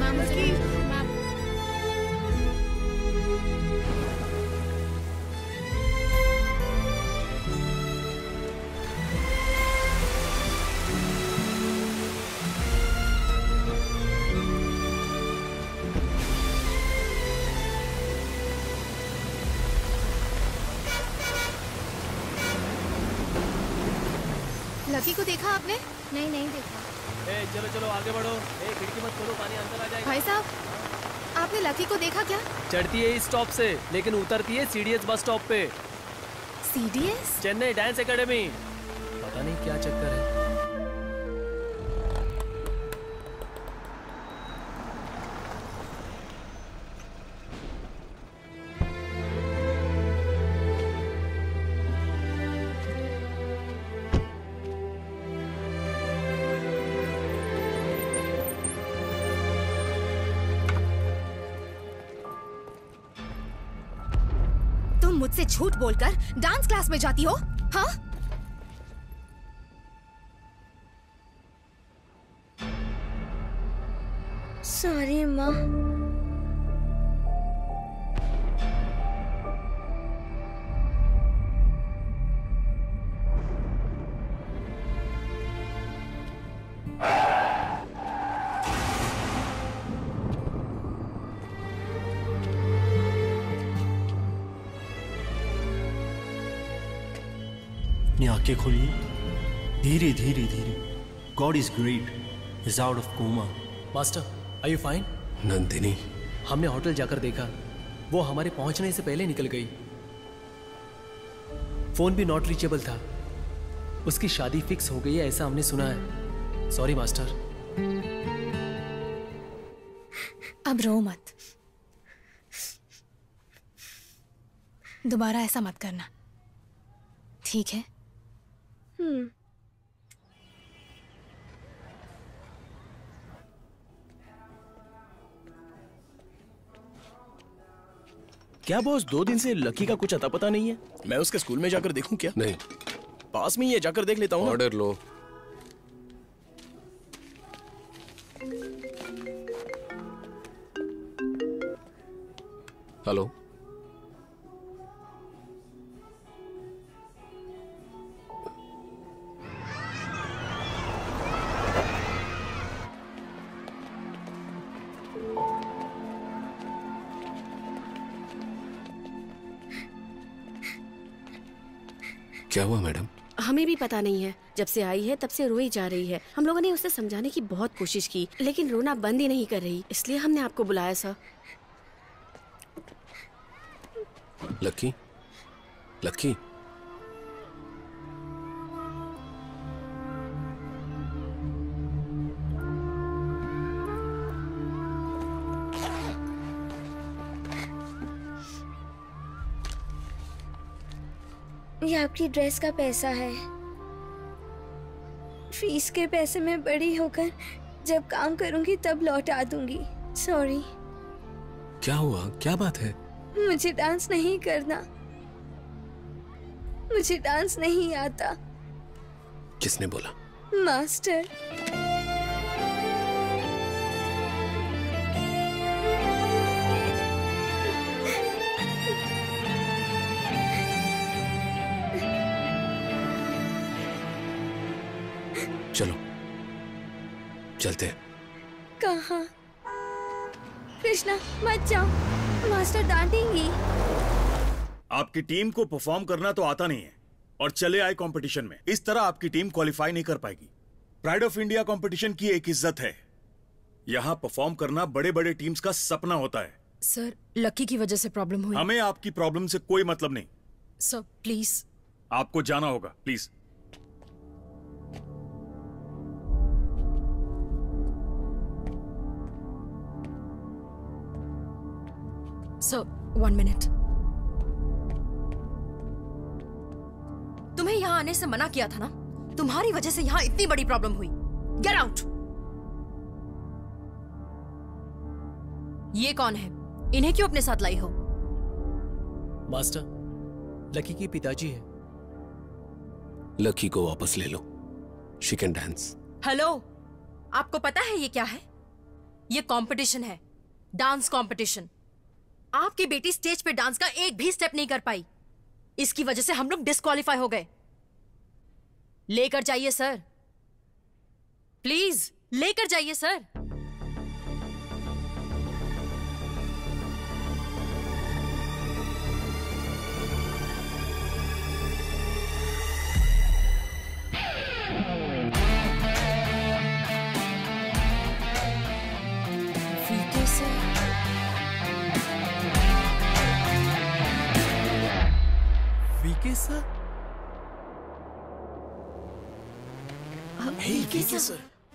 लकी को देखा आपने? नहीं नहीं देखा। ए, चलो चलो आगे बढ़ो। ए, खिड़की मत खोलो, पानी अंदर आ जाएगा। भाई साहब, आपने लकी को देखा क्या? चढ़ती है इस स्टॉप से, लेकिन उतरती है सीडीएस बस स्टॉप पे। सीडीएस? Chennai dance academy. पता नहीं क्या चक्कर है। मुझसे झूठ बोलकर डांस क्लास में जाती हो? हाँ? सॉरी माँ। अपनी आंखें खोलिए, धीरे धीरे धीरे। God is great, is out of coma. Master, are you fine? Nandini, हमने होटल जाकर देखा, वो हमारे पहुंचने से पहले निकल गई। फोन भी नॉट रीचेबल था। उसकी शादी फिक्स हो गई है ऐसा हमने सुना है। Sorry master. अब रो मत, दोबारा ऐसा मत करना, ठीक है? क्या बॉस, 2 दिन से लकी का कुछ अता पता नहीं है? मैं उसके स्कूल में जाकर देखूं क्या? नहीं, पास में ही है, जाकर देख लेता हूँ। Order low. हेलो, क्या हुआ मैडम? हमें भी पता नहीं है, जब से आई है तब से रोई जा रही है। हम लोगों ने उसे समझाने की बहुत कोशिश की, लेकिन रोना बंद ही नहीं कर रही, इसलिए हमने आपको बुलाया सर। लकी, लकी, ये आपकी ड्रेस का पैसा है। फीस के पैसे मैं बड़ी होकर जब काम करूंगी तब लौटा दूंगी। सॉरी। क्या हुआ? क्या बात है? मुझे डांस नहीं करना, मुझे डांस नहीं आता। किसने बोला? मास्टर। चलो चलते हैं। कहाँ? कृष्णा मत जाओ, मास्टर डांटेंगी। आपकी टीम को परफॉर्म करना तो आता नहीं है और चले आए कंपटीशन में। इस तरह आपकी टीम क्वालिफाई नहीं कर पाएगी। प्राइड ऑफ इंडिया कंपटीशन की एक इज्जत है, यहाँ परफॉर्म करना बड़े बड़े टीम्स का सपना होता है। सर, लकी की वजह से प्रॉब्लम हुई। हमें आपकी प्रॉब्लम से कोई मतलब नहीं। Sir please. आपको जाना होगा, प्लीज। Sir 1 minute. तुम्हें यहां आने से मना किया था ना? तुम्हारी वजह से यहां इतनी बड़ी प्रॉब्लम हुई। Get out. ये कौन है? इन्हें क्यों अपने साथ लाई हो? मास्टर, लकी के पिताजी है। लकी को वापस ले लो, शी कैन डांस। हेलो, आपको पता है ये क्या है? ये कंपटीशन है, डांस कंपटीशन। आपकी बेटी स्टेज पे डांस का एक भी स्टेप नहीं कर पाई, इसकी वजह से हम लोग डिस्क्वालीफाई हो गए। लेकर जाइए सर, प्लीज लेकर जाइए sir. VK sir? Hey VK sir.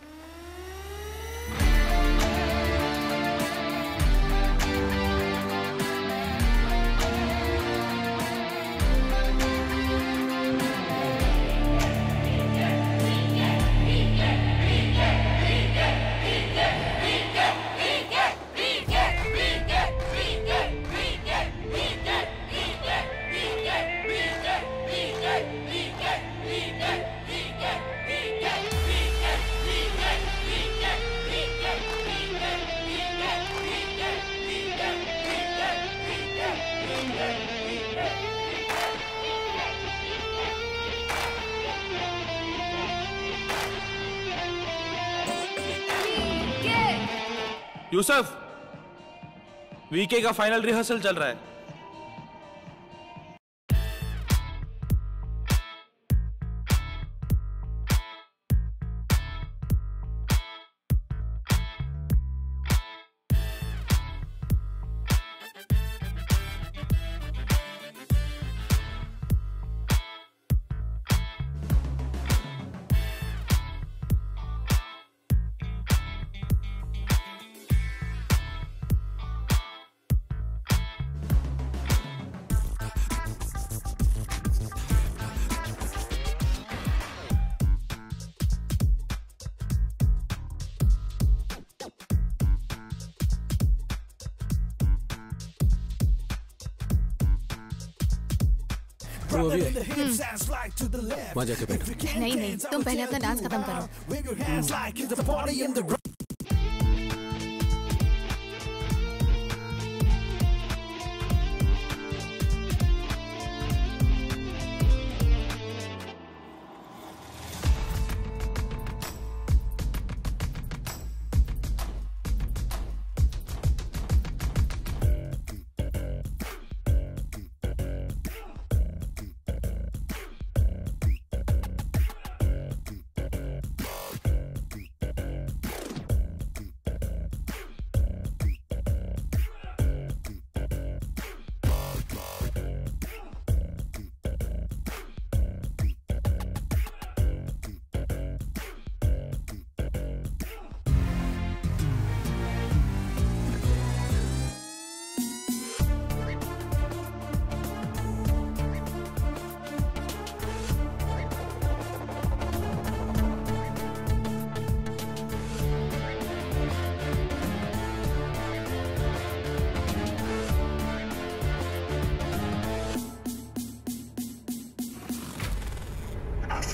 Yusuf, VK का फाइनल रिहर्सल चल रहा है। वो अभी वहाँ जाके बैठो। नहीं नहीं, तुम पहले अपना डांस खत्म करो।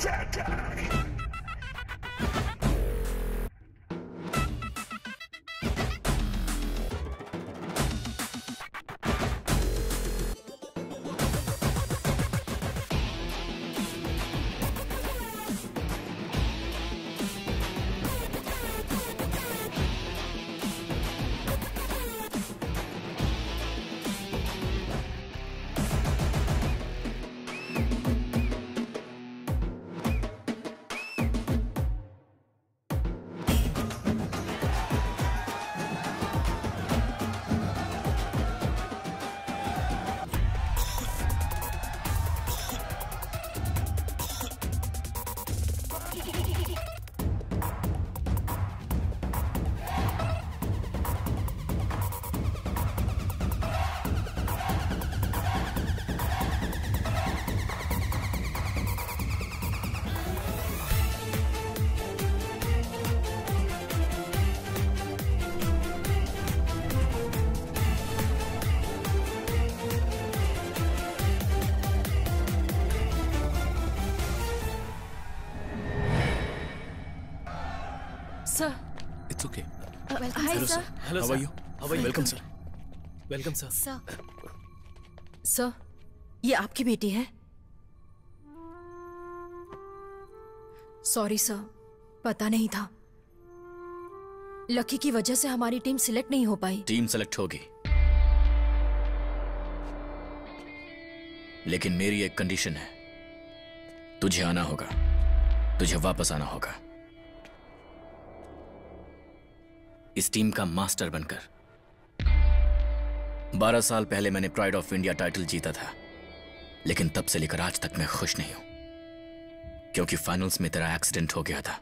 Sir. It's okay. Hi, Hello, sir. Hello, How sir. are you? How are you? Welcome, sir. Welcome, sir. Sir, ये आपकी बेटी है? सॉरी सर, पता नहीं था। लकी की वजह से हमारी टीम सिलेक्ट नहीं हो पाई। टीम सेलेक्ट होगी, लेकिन मेरी एक कंडीशन है। तुझे आना होगा, तुझे वापस आना होगा इस टीम का मास्टर बनकर। 12 साल पहले मैंने प्राइड ऑफ इंडिया टाइटल जीता था, लेकिन तब से लेकर आज तक मैं खुश नहीं हूं, क्योंकि फाइनल्स में तेरा एक्सीडेंट हो गया था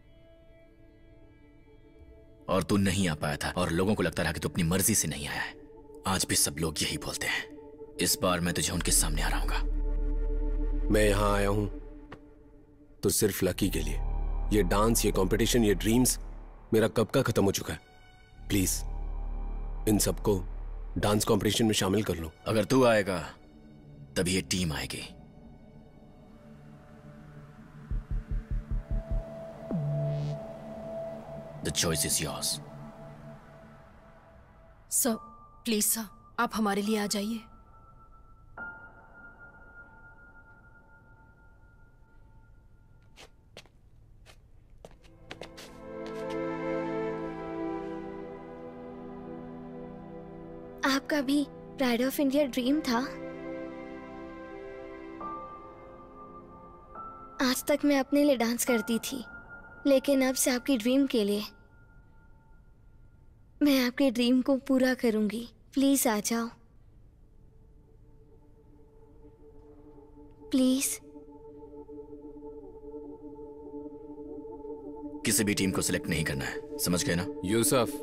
और तू नहीं आ पाया था और लोगों को लगता रहा कि तू अपनी मर्जी से नहीं आया है। आज भी सब लोग यही बोलते हैं। इस बार मैं तुझे उनके सामने आ रहा हूंगा। मैं यहां आया हूं तो सिर्फ लकी के लिए। ये डांस, ये कंपटीशन, ये ड्रीम्स मेरा कब का खत्म हो चुका है। प्लीज इन सबको डांस कंपटीशन में शामिल कर लो। अगर तू आएगा तभी ये टीम आएगी। The choice is yours. Sir, please sir, आप हमारे लिए आ जाइए। आपका भी प्राइड ऑफ इंडिया ड्रीम था? आज तक मैं अपने लिए डांस करती थी, लेकिन अब से आपकी ड्रीम के लिए मैं आपके ड्रीम को पूरा करूंगी। प्लीज आ जाओ, प्लीज। किसी भी टीम को सिलेक्ट नहीं करना है, समझ गए ना? Yusuf,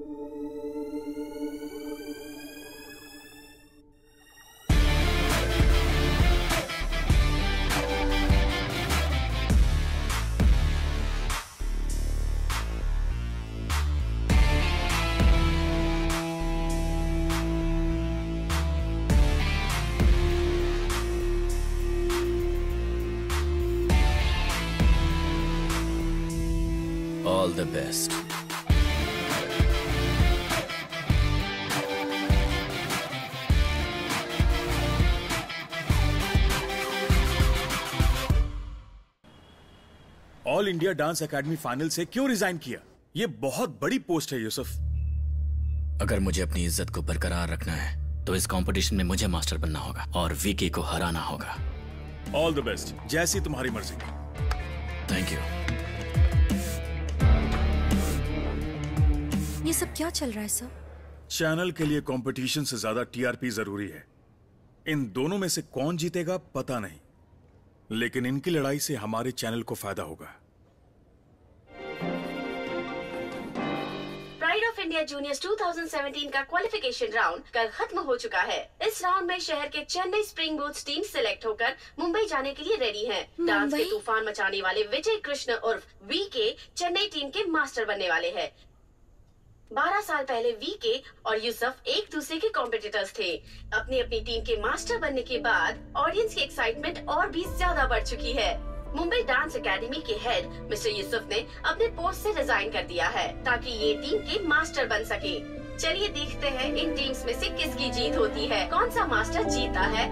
All the best. All India dance academy final से क्यों रिजाइन किया? ये बहुत बड़ी पोस्ट है यूसुफ। अगर मुझे अपनी इज्जत को बरकरार रखना है तो इस कंपटीशन में मुझे मास्टर बनना होगा और वीके को हराना होगा। ऑल द बेस्ट, जैसी तुम्हारी मर्जी। Thank you. ये सब क्या चल रहा है सर? चैनल के लिए कंपटीशन से ज्यादा टीआरपी जरूरी है। इन दोनों में से कौन जीतेगा पता नहीं, लेकिन इनकी लड़ाई से हमारे चैनल को फायदा होगा। प्राइड ऑफ इंडिया जूनियर्स 2017 का क्वालिफिकेशन राउंड कल खत्म हो चुका है। इस राउंड में शहर के Chennai spring boats team select होकर मुंबई जाने के लिए रेडी है। डांस के तूफान मचाने वाले विजय कृष्ण उर्फ वीके चेन्नई टीम के मास्टर बनने वाले हैं। 12 साल पहले वीके और यूसुफ एक दूसरे के कॉम्पिटिटर्स थे। अपनी अपनी टीम के मास्टर बनने के बाद ऑडियंस की एक्साइटमेंट और भी ज्यादा बढ़ चुकी है। मुंबई डांस एकेडमी के हेड मिस्टर यूसुफ ने अपने पोस्ट से रिजाइन कर दिया है ताकि ये टीम के मास्टर बन सके। चलिए देखते हैं इन टीम्स में से किसकी जीत होती है, कौन सा मास्टर जीता है।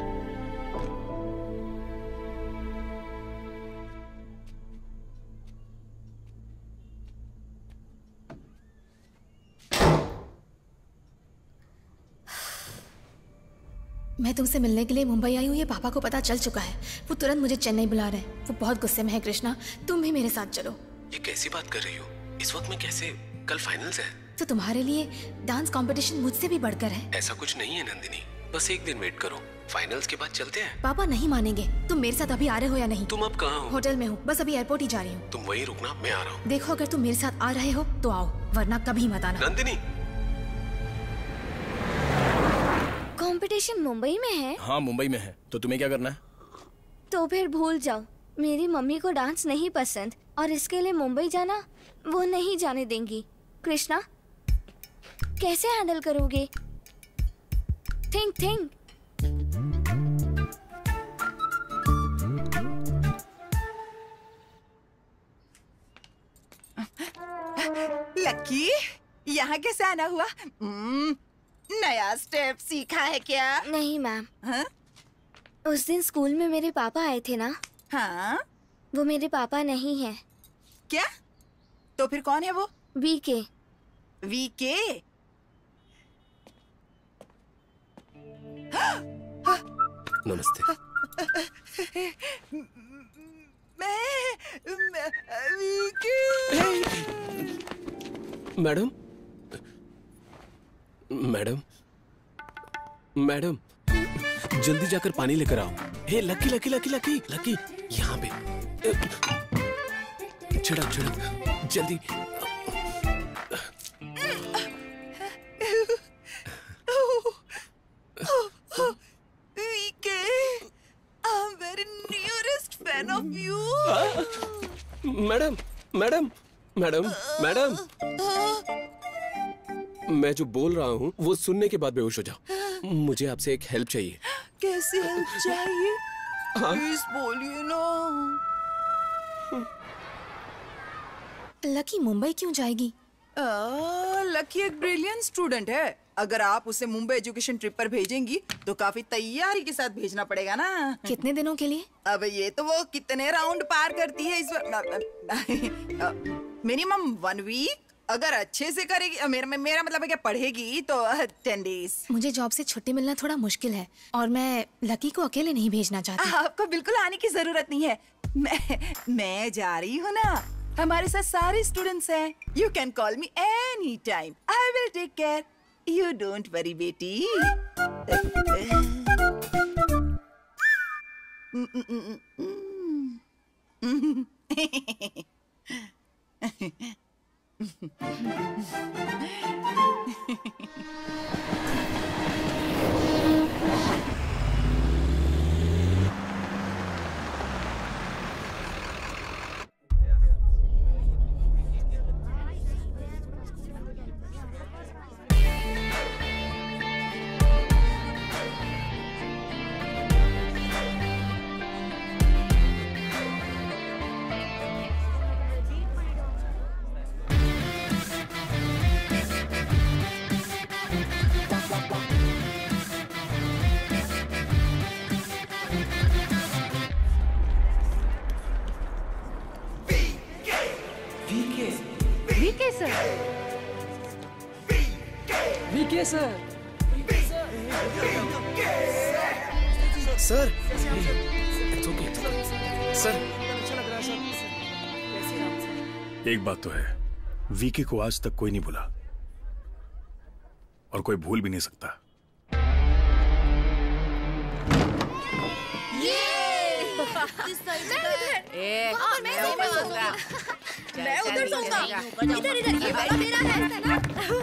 मैं तुमसे मिलने के लिए मुंबई आई हूँ, ये पापा को पता चल चुका है। वो तुरंत मुझे चेन्नई बुला रहे हैं। वो बहुत गुस्से में है। कृष्णा, तुम भी मेरे साथ चलो। ये कैसी बात कर रही हो? इस वक्त में कैसे? कल फाइनल्स है। तो तुम्हारे लिए डांस कंपटीशन मुझसे भी बढ़कर है। ऐसा कुछ नहीं है नंदिनी, बस एक दिन वेट करो, फाइनल्स के बाद चलते हैं। पापा नहीं मानेंगे। तुम मेरे साथ अभी आ रहे हो या नहीं? तुम अब कहाँ हो? होटल में हूँ, बस अभी एयरपोर्ट ही जा रही हूँ। तुम वहीं रुकना, मैं आ रहा हूँ। देखो, अगर तुम मेरे साथ आ रहे हो तो आओ, वरना कभी मत आना। नंदिनी, कंपटीशन मुंबई में है? हाँ, मुंबई में है। तो तुम्हें क्या करना है? तो फिर भूल जाओ। मेरी मम्मी को डांस नहीं पसंद और इसके लिए मुंबई जाना वो नहीं जाने देंगी। कृष्णा, कैसे हैंडल करोगे? थिंक। लकी, यहाँ कैसे आना हुआ? नया स्टेप सीखा है क्या? नहीं मैम। हाँ? उस दिन स्कूल में मेरे पापा आए थे ना। हाँ? वो मेरे पापा नहीं हैं। क्या? तो फिर कौन है वो? वीके। वीके? नमस्ते। मैं वीके। मैडम, मैडम, मैडम, जल्दी जाकर पानी लेकर आओ। हे Lucky Lucky Lucky Lucky Lucky, यहाँ पे छिड़क छिड़क जल्दी। VK, I'm very nearest fan of you. Madam, madam, madam, madam, मैं जो बोल रहा हूँ वो सुनने के बाद बेहोश हो जाओ। मुझे आपसे एक हेल्प चाहिए। कैसे हेल्प चाहिए? हाँ? प्लीज बोलिए ना। लकी मुंबई क्यों जाएगी? लकी एक ब्रिलियंट स्टूडेंट है। अगर आप उसे मुंबई एजुकेशन ट्रिप पर भेजेंगी तो काफी तैयारी के साथ भेजना पड़ेगा ना। कितने दिनों के लिए? अब ये तो वो कितने राउंड पार करती है इस मिनिमम 1 वीक। अगर अच्छे से करेगी, मेरा मतलब है कि पढ़ेगी तो 10 डेज। मुझे जॉब से छुट्टी मिलना थोड़ा मुश्किल है और मैं लकी को अकेले नहीं भेजना चाहती। आपको बिल्कुल आने की जरूरत नहीं है। मैं जा रही हूँ ना। हमारे साथ सारे स्टूडेंट्स हैं। You can call me any time. I will take care. You don't worry बेटी। VK sir. सर, सर, एक बात तो है, वीके को आज तक कोई नहीं भूला और कोई भूल भी नहीं सकता। मैं उधर सोऊंगा। इधर इधर, ये वाला मेरा है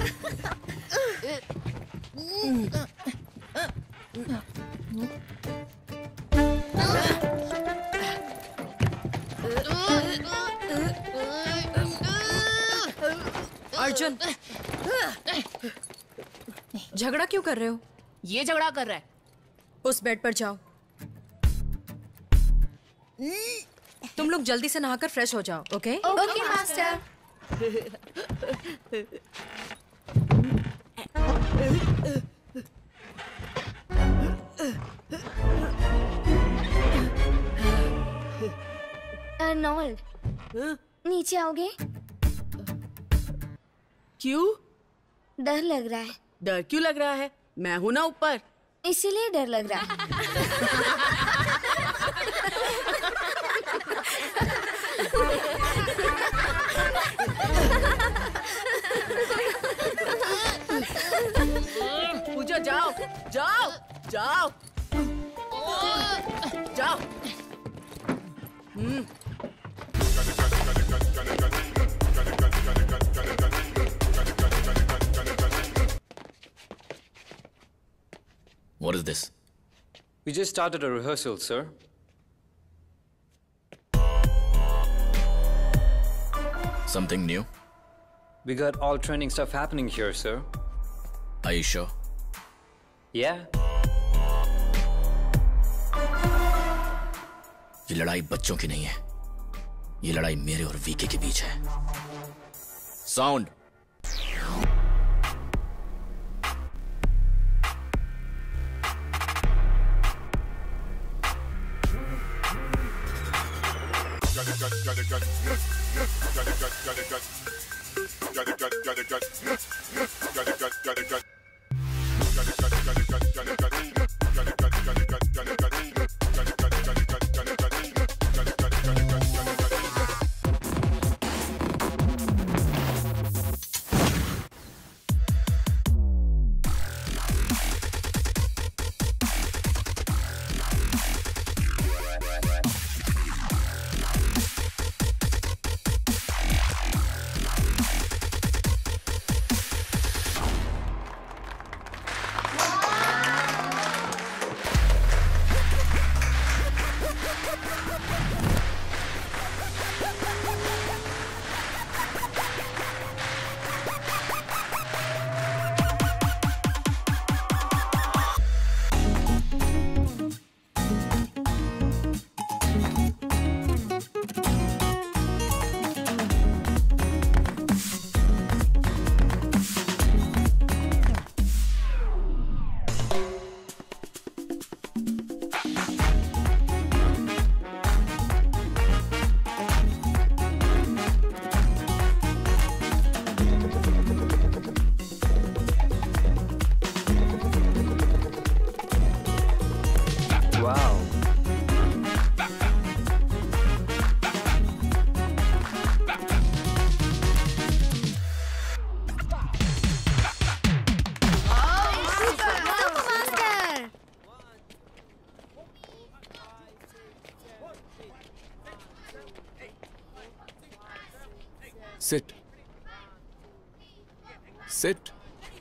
अर्जुन, झगड़ा क्यों कर रहे हो? ये झगड़ा कर रहा है। उस बेड पर जाओ। तुम लोग जल्दी से नहाकर फ्रेश हो जाओ, ओके? Okay master. अर्नोल्ड, नीचे आओगे? क्यों? डर लग रहा है। डर क्यों लग रहा है? मैं हूं ना ऊपर। इसीलिए डर लग रहा है। पूजा जाओ जाओ जाओ जाओ। What is this? We just started a rehearsal, sir. Something new? We got all training stuff happening here, sir. Are you sure? Yeah. ये लड़ाई बच्चों की नहीं है, ये लड़ाई मेरे और वीके के बीच है। Sound. Sit. Sit.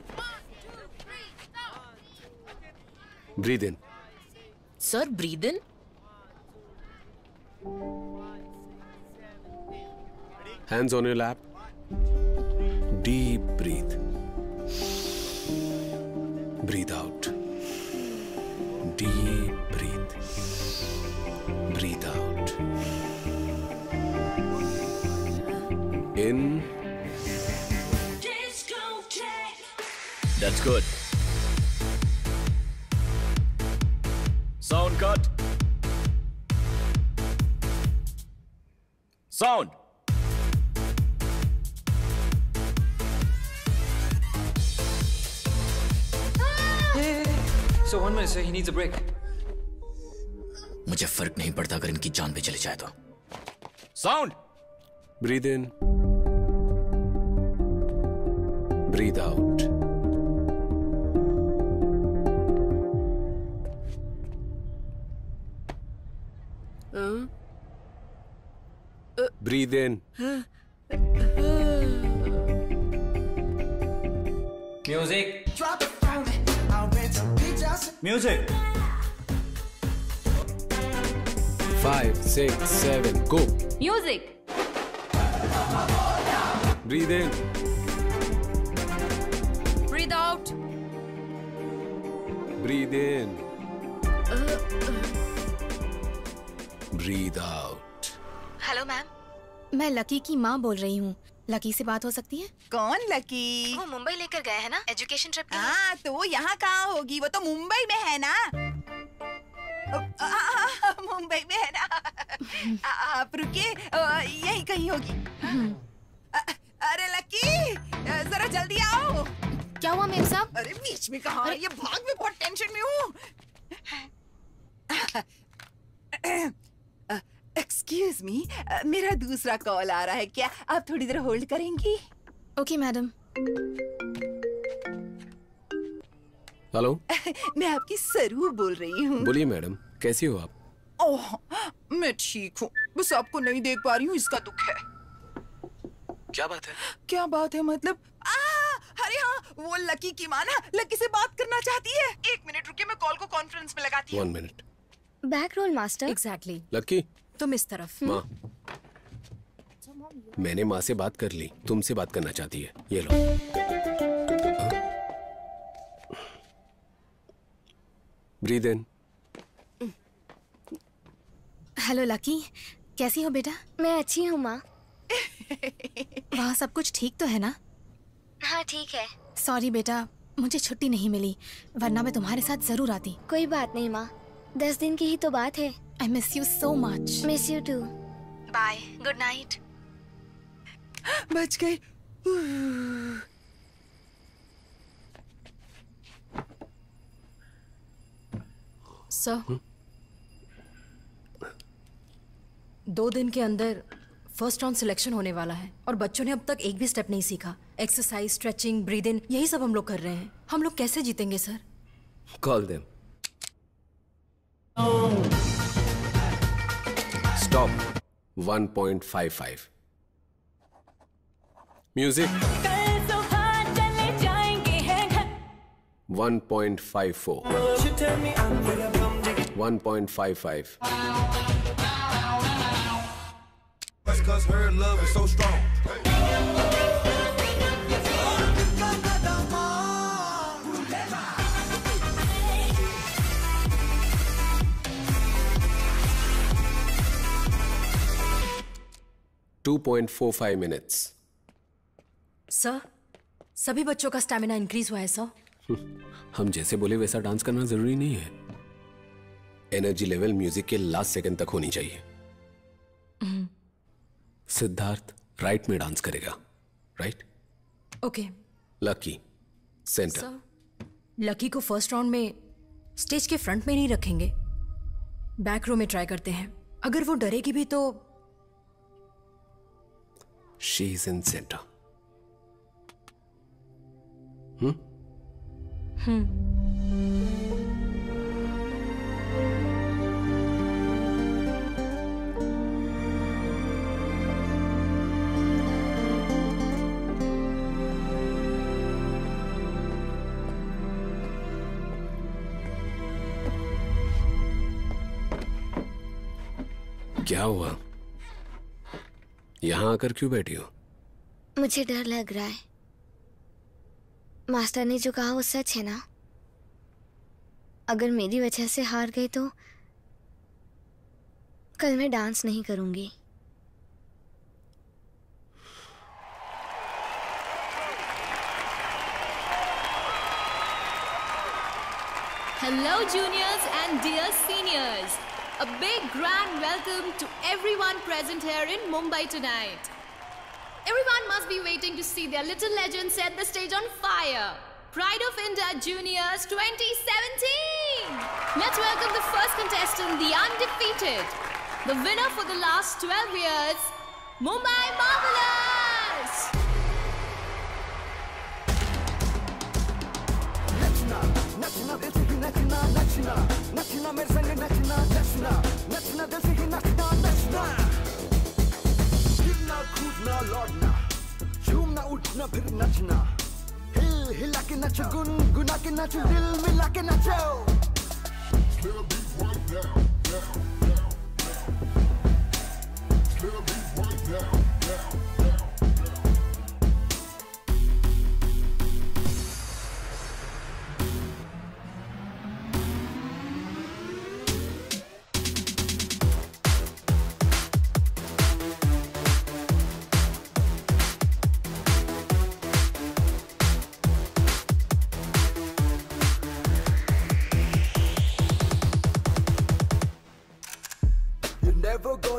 Breathe in. Sir, breathe in. Hands on your lap. Deep breathe. Breathe out. Deep breathe. Breathe out. In. That's good. Sound cut. Sound. So 1 minute, sir. He needs a break. मुझे फर्क नहीं पड़ता अगर इनकी जान भी चली जाए तो। Sound. Breathe in. Breathe out. Breathe in. Music. Music. 5, 6, 7, go. Music. Breathe in. Breathe out. Breathe in. Breathe out. Hello ma'am, मैं लकी की माँ बोल रही हूँ। लकी से बात हो सकती है? कौन लकी? वो मुंबई लेकर गए हैं ना एजुकेशन ट्रिप के लिए। हाँ, तो वो यहाँ कहाँ होगी? वो तो मुंबई में है ना। मुंबई में है ना। आप रुकिए, यही कहीं होगी। अरे लकी, जरा जल्दी आओ। क्या हुआ मेम साहब? अरे बीच में कहाँ? ये भाग में बहुत टेंशन में हूँ। एक्सक्यूज मी, मेरा दूसरा कॉल आ रहा है, क्या आप थोड़ी देर होल्ड करेंगी? Okay madam. हेलो। मैं आपकी सरू बोल रही हूँ। बोलिए मैडम, कैसी हो आप? ओह, मैं ठीक हूँ, बस आपको नहीं देख पा रही हूँ, इसका दुख है। क्या बात है? क्या बात है मतलब? अरे हाँ, वो लकी की माँ ना लकी से बात करना चाहती है। 1 मिनट रुकिए, मैं कॉल को कॉन्फ्रेंस में लगाती हूँ। 1 minute. Back roll master. Exactly. Lucky, तुम इस तरफ। माँ, मैंने माँ से बात कर ली, तुमसे बात करना चाहती है। ये लो। Breathe in. हेलो लकी, कैसी हो बेटा? मैं अच्छी हूँ माँ। वहाँ सब कुछ ठीक तो है ना? हाँ ठीक है। सॉरी बेटा, मुझे छुट्टी नहीं मिली, वरना मैं तुम्हारे साथ जरूर आती। कोई बात नहीं माँ, 10 दिन की ही तो बात है। I miss you so much. Miss you too. Bye. Good night. बच गई। सर, 2 दिन के अंदर फर्स्ट राउंड सिलेक्शन होने वाला है और बच्चों ने अब तक एक भी स्टेप नहीं सीखा। एक्सरसाइज, स्ट्रेचिंग, ब्रीद इन, यही सब हम लोग कर रहे हैं। हम लोग कैसे जीतेंगे sir? Call them. Stop. 1.55 music. 1.54 1.55 That's 'cause her love is so strong. 2.45 minutes. Sir, सभी बच्चों का स्टैमिना इंक्रीज हुआ है सर। हम जैसे बोले वैसा डांस करना जरूरी नहीं है। एनर्जी लेवल म्यूजिक के लास्ट सेकंड तक होनी चाहिए। सिद्धार्थ राइट में डांस करेगा, right? Okay. Lucky centre. Sir, Lucky को फर्स्ट राउंड में स्टेज के फ्रंट में नहीं रखेंगे, बैक रो में ट्राई करते हैं। अगर वो डरेगी भी तो She is in center. क्या हुआ? यहाँ आकर क्यों बैठी हो? मुझे डर लग रहा है। मास्टर ने जो कहा वो सच है ना? अगर मेरी वजह से हार गई तो कल मैं डांस नहीं करूंगी। Hello juniors and dear seniors. A big grand welcome to everyone present here in Mumbai tonight. Everyone must be waiting to see their little legend set the stage on fire. Pride of India Juniors 2017. Let's welcome the first contestant, the undefeated, the winner for the last 12 years, Mumbai Marvelous. नचना दिल से ही नचना नचना नचना मेरे संग नचना नचना नचना दिल से ही नचना नचना गिरना कूदना लौटना झूमना उठना फिर नचना हिल हिला के नचो गुनगुना के नचो दिल मिला के नचो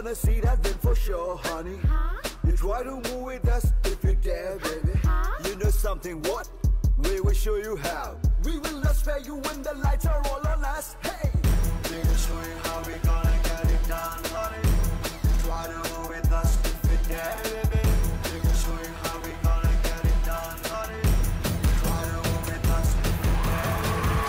wanna see that then for sure, honey. You try to move with us if you dare, baby. You know something, what? We will show you how. We will not spare you when the lights are all on us. Hey! We will show you how we gonna get it done, honey. Try to move with us if you dare, baby. We will show you how we gonna get it done, honey. Try to move with us if you dare.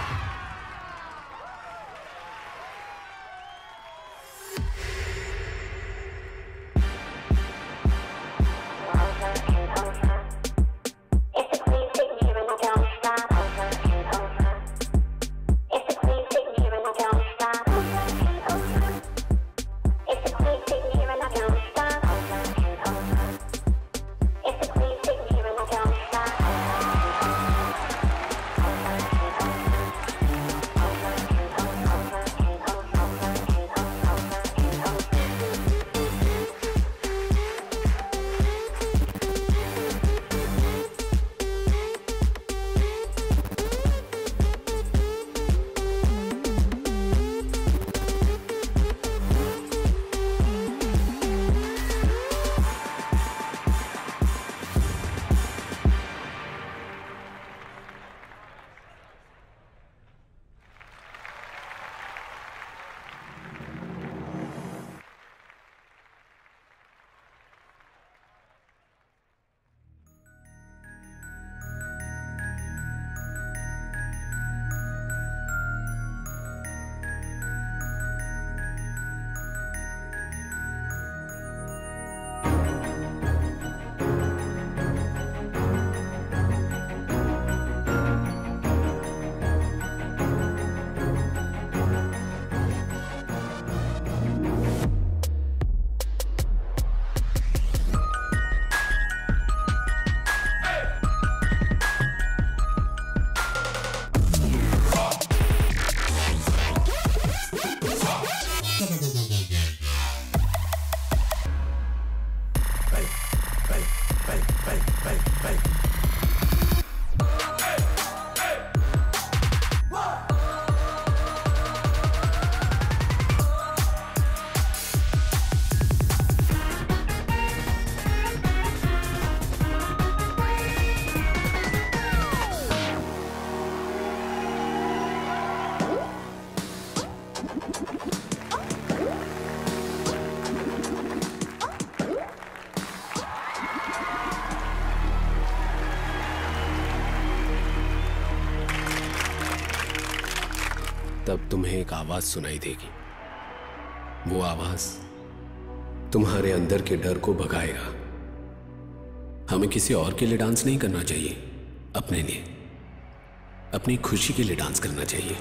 तब तुम्हें एक आवाज सुनाई देगी। वो आवाज तुम्हारे अंदर के डर को भगाएगा। हमें किसी और के लिए डांस नहीं करना चाहिए, अपने लिए, अपनी खुशी के लिए डांस करना चाहिए।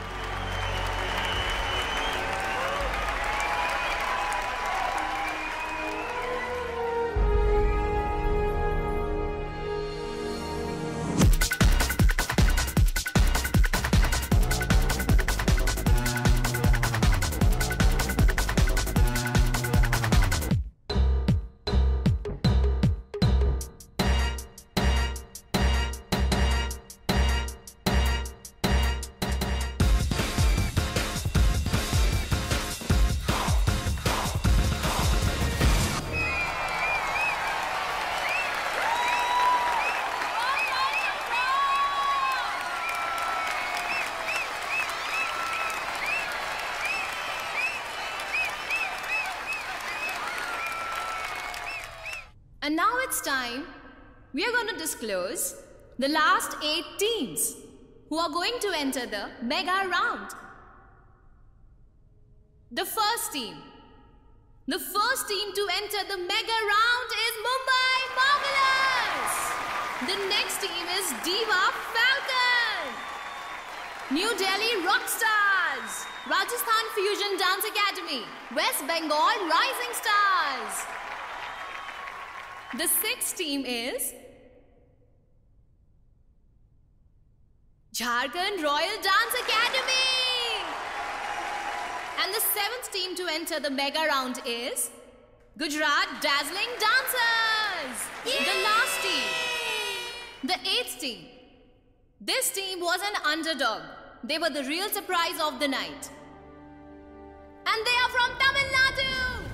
And now it's time, we are going to disclose the last 8 teams who are going to enter the mega round. The first team to enter the mega round is Mumbai Marvelous. The next team is Diva Falcon, New Delhi Rockstars, Rajasthan Fusion Dance Academy, West Bengal Rising Stars. The sixth team is Jharkhand Royal Dance Academy. And the seventh team to enter the mega round is Gujarat Dazzling Dancers. Yay! The last team, the eighth team. This team was an underdog. They were the real surprise of the night. And they are from Tamil Nadu.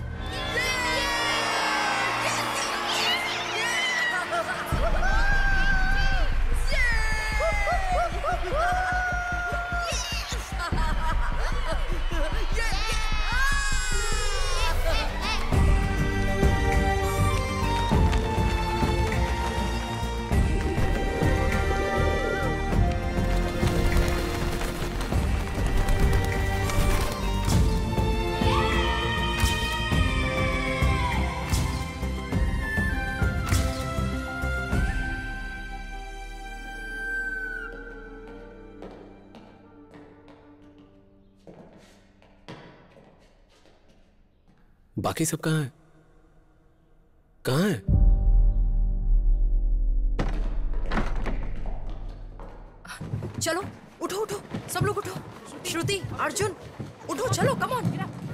बाकी सब कहाँ है? कहाँ है? चलो उठो उठो, सब लोग उठो। श्रुति, अर्जुन, उठो, चलो, कम ऑन।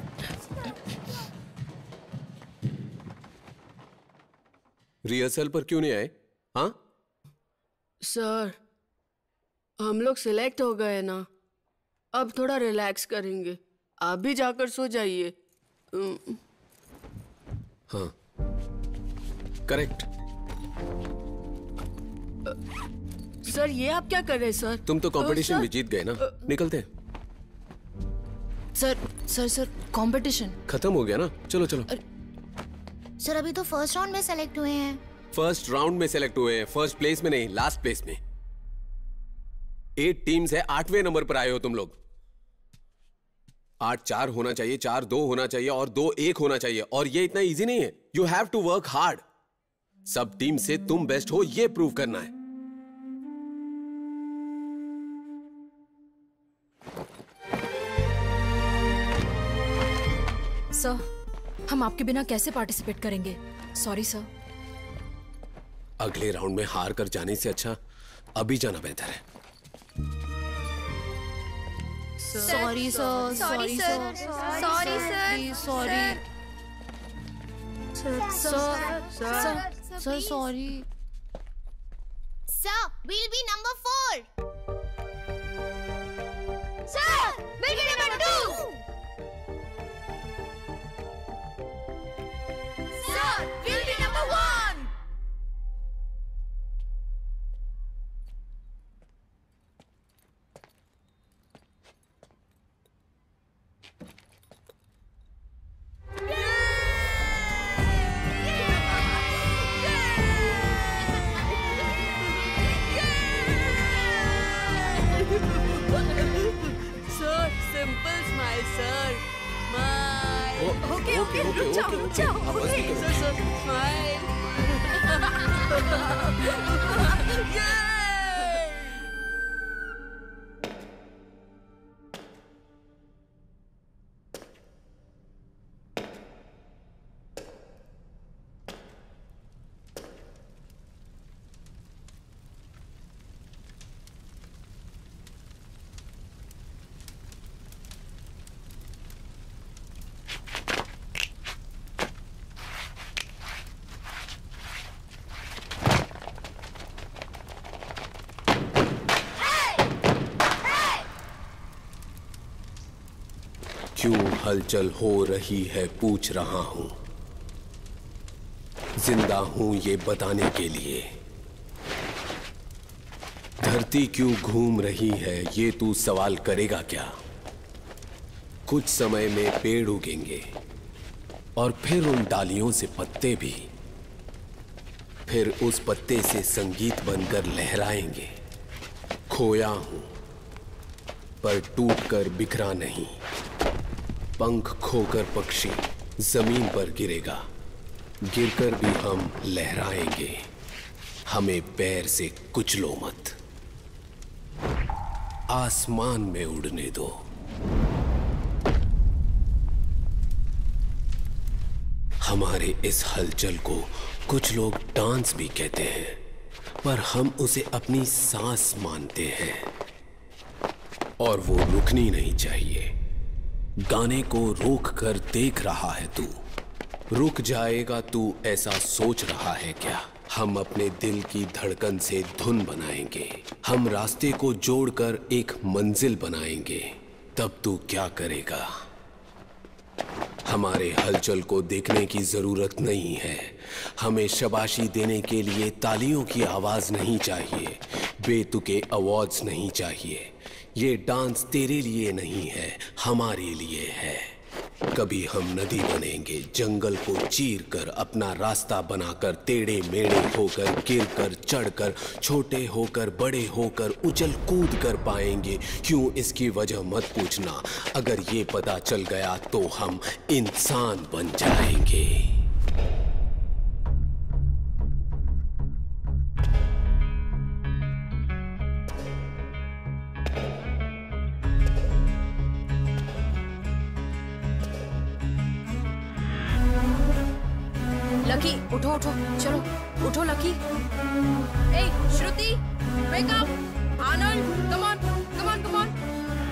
रिहर्सल पर क्यों नहीं आए? हाँ सर, हम लोग सिलेक्ट हो गए ना, अब थोड़ा रिलैक्स करेंगे। आप भी जाकर सो जाइए। हाँ, करेक्ट। सर, ये आप क्या कर रहे हैं सर? तुम तो कंपटीशन सर, में जीत गए ना, निकलते हैं। सर कंपटीशन खत्म हो गया ना, चलो चलो। सर, अभी तो फर्स्ट राउंड में सेलेक्ट हुए हैं। फर्स्ट राउंड में सेलेक्ट हुए हैं, फर्स्ट प्लेस में नहीं, लास्ट प्लेस में। 8 टीम्स है, 8वें नंबर पर आए हो तुम लोग। 8-4 होना चाहिए, 4-2 होना चाहिए और 2-1 होना चाहिए। और ये इतना इजी नहीं है। You have to work hard. सब टीम से तुम बेस्ट हो, ये प्रूव करना है। सर, हम आपके बिना कैसे पार्टिसिपेट करेंगे? Sorry sir. अगले राउंड में हार कर जाने से अच्छा अभी जाना बेहतर है। Sorry sir, sorry sir, sorry sir, sorry sir, sorry sir, we'll be number 4. Sir, we'll be number 2. Sir, we'll be number 1. Sir, simple smile sir, smile. Okay, रुक जाओ, ओके। Sir, smile. क्यों हलचल हो रही है पूछ रहा हूं। जिंदा हूं ये बताने के लिए। धरती क्यों घूम रही है ये तू सवाल करेगा क्या? कुछ समय में पेड़ उगेंगे और फिर उन डालियों से पत्ते भी, फिर उस पत्ते से संगीत बनकर लहराएंगे। खोया हूं पर टूटकर बिखरा नहीं। पंख खोकर पक्षी जमीन पर गिरेगा, गिरकर भी हम लहराएंगे। हमें पैर से कुचलो मत, आसमान में उड़ने दो। हमारे इस हलचल को कुछ लोग डांस भी कहते हैं, पर हम उसे अपनी सांस मानते हैं और वो रुकनी नहीं चाहिए। गाने को रोक कर देख रहा है तू, रुक जाएगा तू ऐसा सोच रहा है क्या? हम अपने दिल की धड़कन से धुन बनाएंगे, हम रास्ते को जोड़कर एक मंजिल बनाएंगे। तब तू क्या करेगा? हमारे हलचल को देखने की जरूरत नहीं है। हमें शाबाशी देने के लिए तालियों की आवाज नहीं चाहिए, बेतुके अवार्ड्स नहीं चाहिए। ये डांस तेरे लिए नहीं है, हमारे लिए है। कभी हम नदी बनेंगे, जंगल को चीर कर अपना रास्ता बनाकर, टेढ़े मेढ़े होकर, गिर कर, चढ़ कर, छोटे होकर, बड़े होकर, उछल कूद कर पाएंगे। क्यों इसकी वजह मत पूछना, अगर ये पता चल गया तो हम इंसान बन जाएंगे। लकी उठो उठो, चलो उठो लकी। ए Shruti, wake up. Anand, come on come on come on.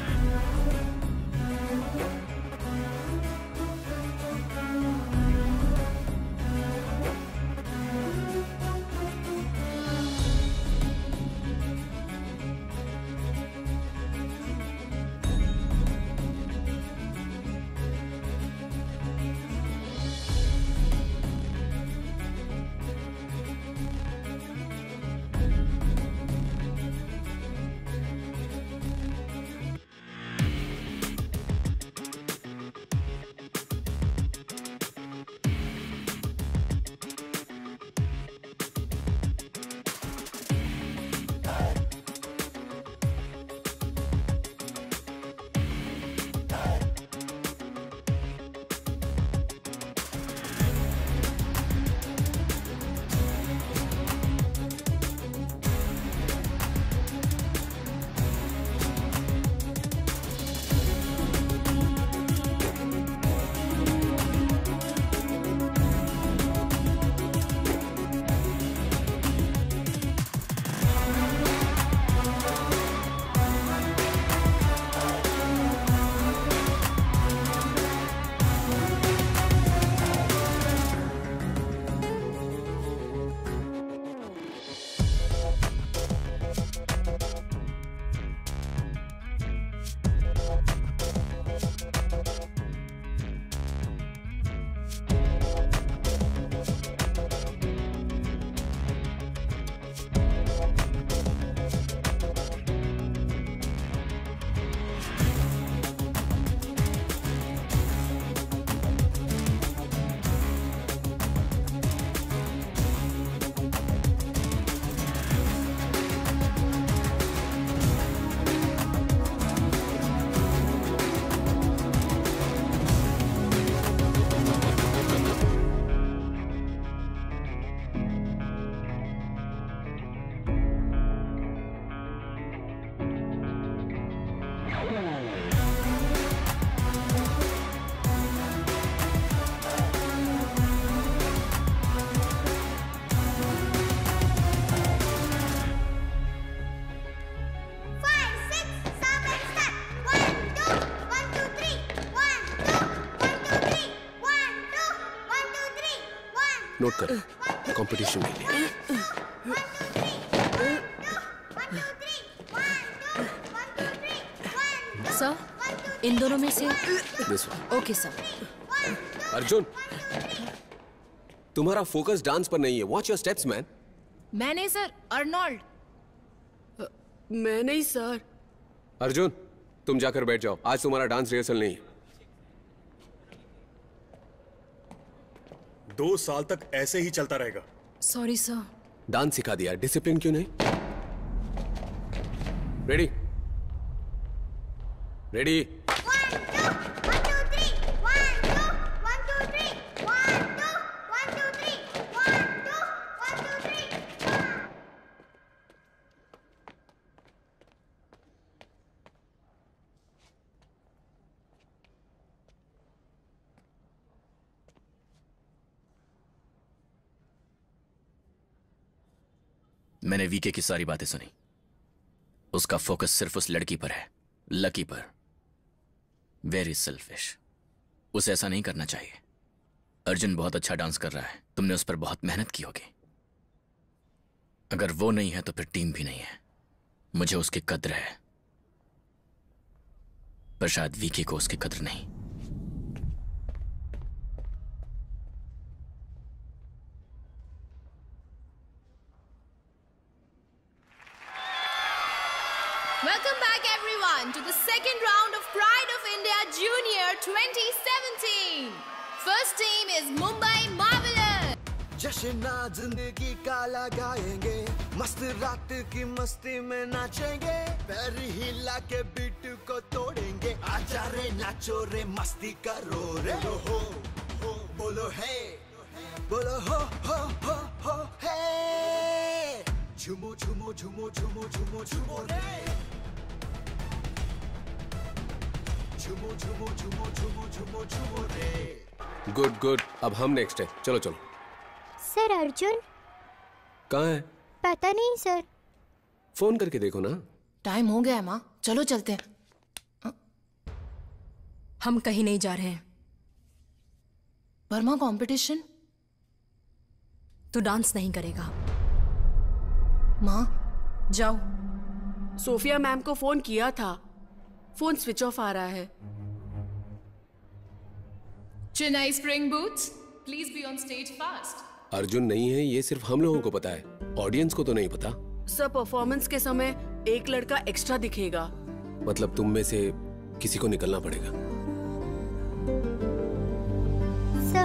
Note कर कंपटीशन के लिए। सर, इन दोनों में से this one. Okay sir. Arjun, तुम्हारा फोकस डांस पर नहीं है। Watch your steps man. मैंने सर, अर्नोल्ड। मैं नहीं सर। अर्जुन, तुम जाकर बैठ जाओ, आज तुम्हारा डांस रिहर्सल नहीं है। 2 साल तक ऐसे ही चलता रहेगा। Sorry sir. डांस सिखा दिया, डिसिप्लिन क्यों नहीं? Ready ready. मैंने वीके की सारी बातें सुनी। उसका फोकस सिर्फ उस लड़की पर है, लकी पर। Very selfish. उसे ऐसा नहीं करना चाहिए। अर्जुन बहुत अच्छा डांस कर रहा है, तुमने उस पर बहुत मेहनत की होगी। अगर वो नहीं है तो फिर टीम भी नहीं है। मुझे उसकी कद्र है, पर शायद वीके को उसकी कद्र नहीं। Welcome back everyone to the second round of Pride of India Junior 2017. First team is Mumbai Marvelous. जश्न जिंदगी का लगाएंगे, मस्त रात की मस्ती में नाचेंगे, पैर हिला के बीट को तोड़ेंगे। आजा रे नाचो रे मस्ती करो रे, हो बोलो हे, बोलो हो हे, झूमो झूमो झूमो झूमो झूमो झूमो रे, झूमो झूमो झूमो झूमो झूमो झूमो रे। गुड गुड, अब हम नेक्स्ट है। चलो चलो। सर अर्जुन कहाँ है? पता नहीं सर। फोन करके देखो ना। टाइम हो गया है माँ, चलो चलते हैं। हम कहीं नहीं जा रहे हैं। पर माँ कंपटीशन? तू डांस नहीं करेगा। माँ जाओ। सोफिया मैम को फोन किया था, फोन स्विच ऑफ आ रहा है। Chennai Spring Boots, please be on stage fast. Arjun नहीं है ये सिर्फ हम लोगों को पता है, ऑडियंस को तो नहीं पता। सर परफॉर्मेंस के समय एक लड़का एक्स्ट्रा दिखेगा। मतलब तुम में से किसी को निकलना पड़ेगा। सर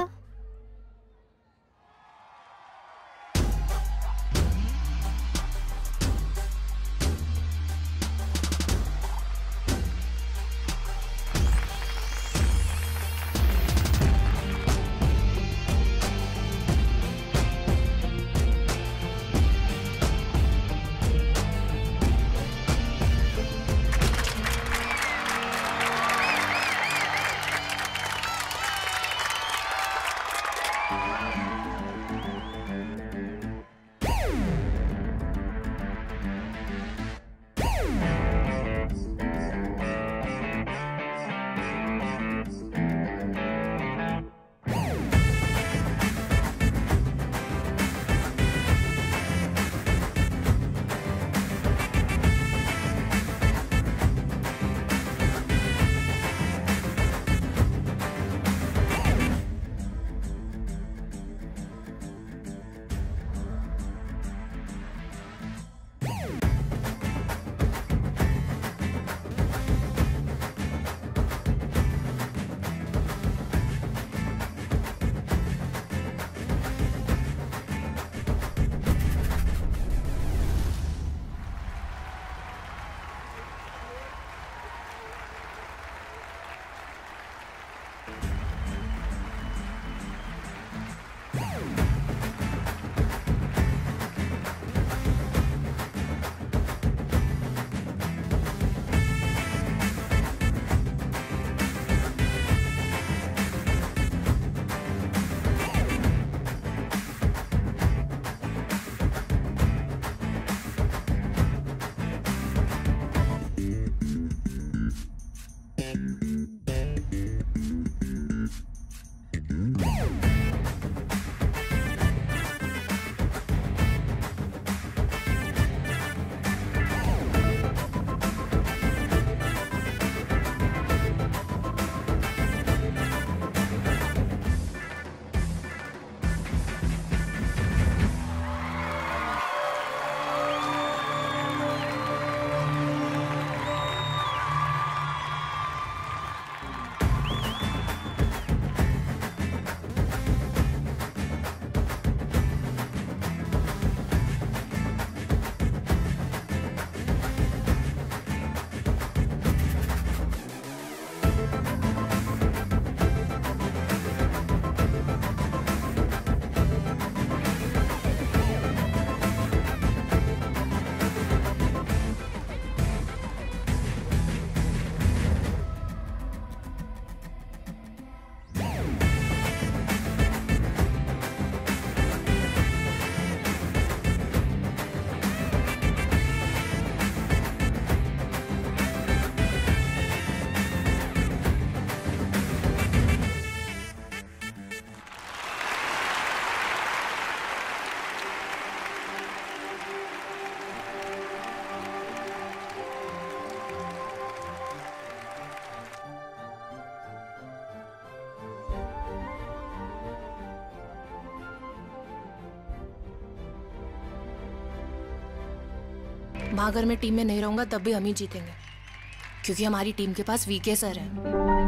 माँ अगर मैं टीम में नहीं रहूंगा तब भी हम ही जीतेंगे, क्योंकि हमारी टीम के पास वीके सर है।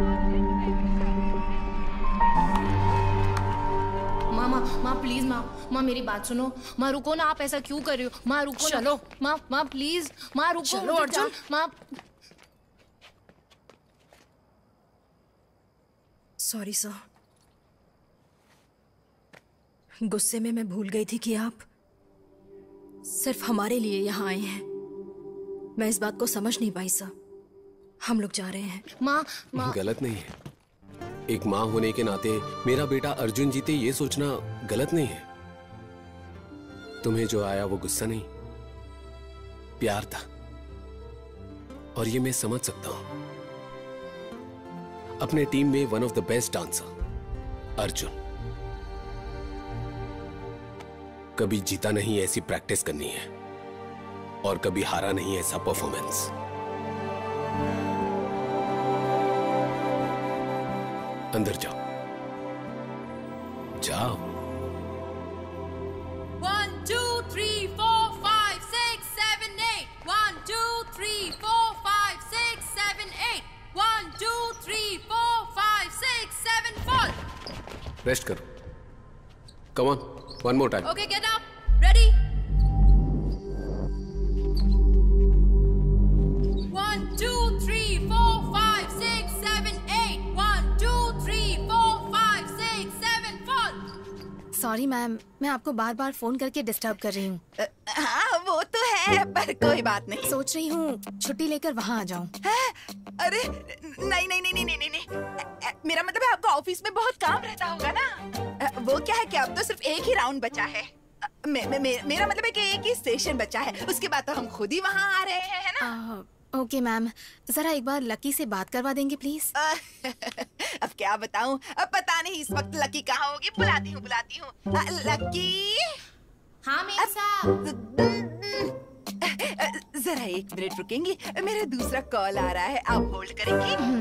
माँ प्लीज माँ मेरी बात सुनो। माँ रुको ना, आप ऐसा क्यों कर रही हो? माँ रुको। चलो माँ प्लीज माँ रुको। चलो अर्जुन। माँ सॉरी सर, गुस्से में मैं भूल गई थी कि आप सिर्फ हमारे लिए यहाँ आए हैं। मैं इस बात को समझ नहीं पाई सर। हम लोग जा रहे हैं। माँ गलत नहीं है। एक माँ होने के नाते मेरा बेटा अर्जुन जीते ये सोचना गलत नहीं है। तुम्हें जो आया वो गुस्सा नहीं, प्यार था। और ये मैं समझ सकता हूं। अपने टीम में one of the best dancer Arjun. कभी जीता नहीं ऐसी प्रैक्टिस करनी है, और कभी हारा नहीं ऐसा परफॉर्मेंस। अंदर जाओ, जाओ। 1, 2, 3, 4, 5, 6, 7, 8. 1, 2, 3, 4, 5, 6, 7, 8. 1, 2, 3, 4, 5, 6, 7, fall. रेस्ट करो। Come on, one more time. Okay, get up. Ready? 1, 2, 3, 4, 5, 6, 7, 8. 1, 2, 3, 4, 5, 6, 7, fall. Sorry ma'am, मैं आपको बार बार फोन करके डिस्टर्ब कर रही हूँ। हाँ वो तो है, पर कोई बात नहीं। सोच रही हूँ छुट्टी लेकर वहाँ आ जाऊँ। अरे नहीं नहीं नहीं नहीं नहीं नहीं, मेरा मतलब है आपको ऑफिस में बहुत काम रहता होगा ना। वो क्या है कि अब तो सिर्फ एक ही राउंड बचा है। मेरा मतलब है कि एक ही स्टेशन बचा है, उसके बाद तो हम खुद ही वहाँ आ रहे हैं, है ना? ओके मैम, जरा एक बार लकी से बात करवा देंगे प्लीज। अब क्या बताऊं, अब पता नहीं इस वक्त लकी कहाँ होगी। बुलाती हूँ लकी। हाँ मेम साहब। जरा 1 मिनट रुकेंगी, मेरा दूसरा कॉल आ रहा है, आप होल्ड करेंगी?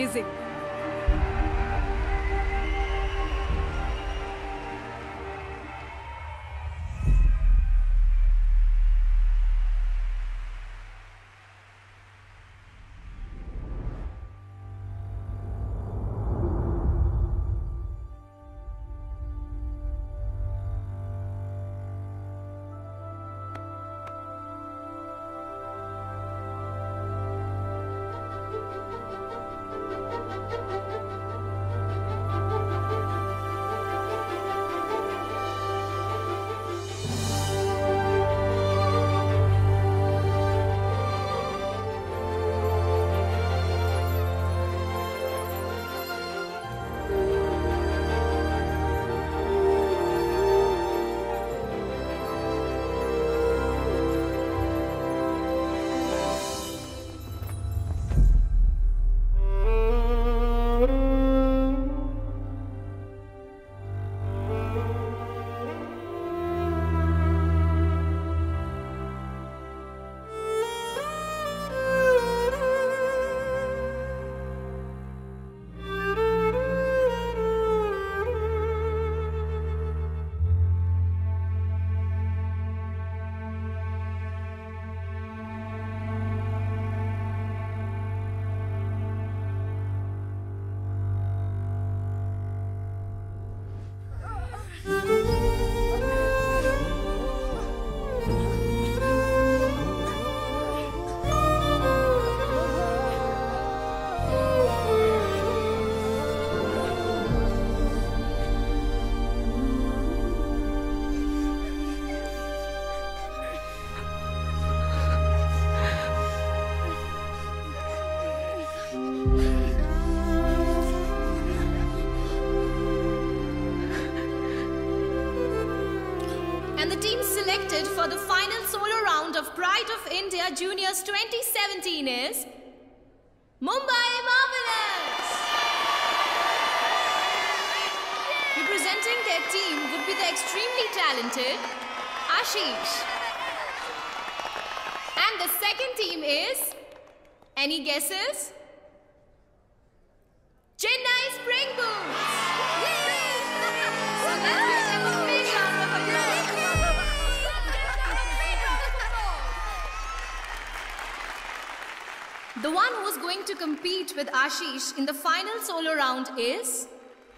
Amazing. And the team selected for the final solo round of Pride of India Juniors 2017 is Mumbai Marvelous. Representing their team would be the extremely talented Ashish. And the second team is, any guesses? Chennai Spring Bulls. So let's give them a big round of applause. The one who's going to compete with Ashish in the final solo round is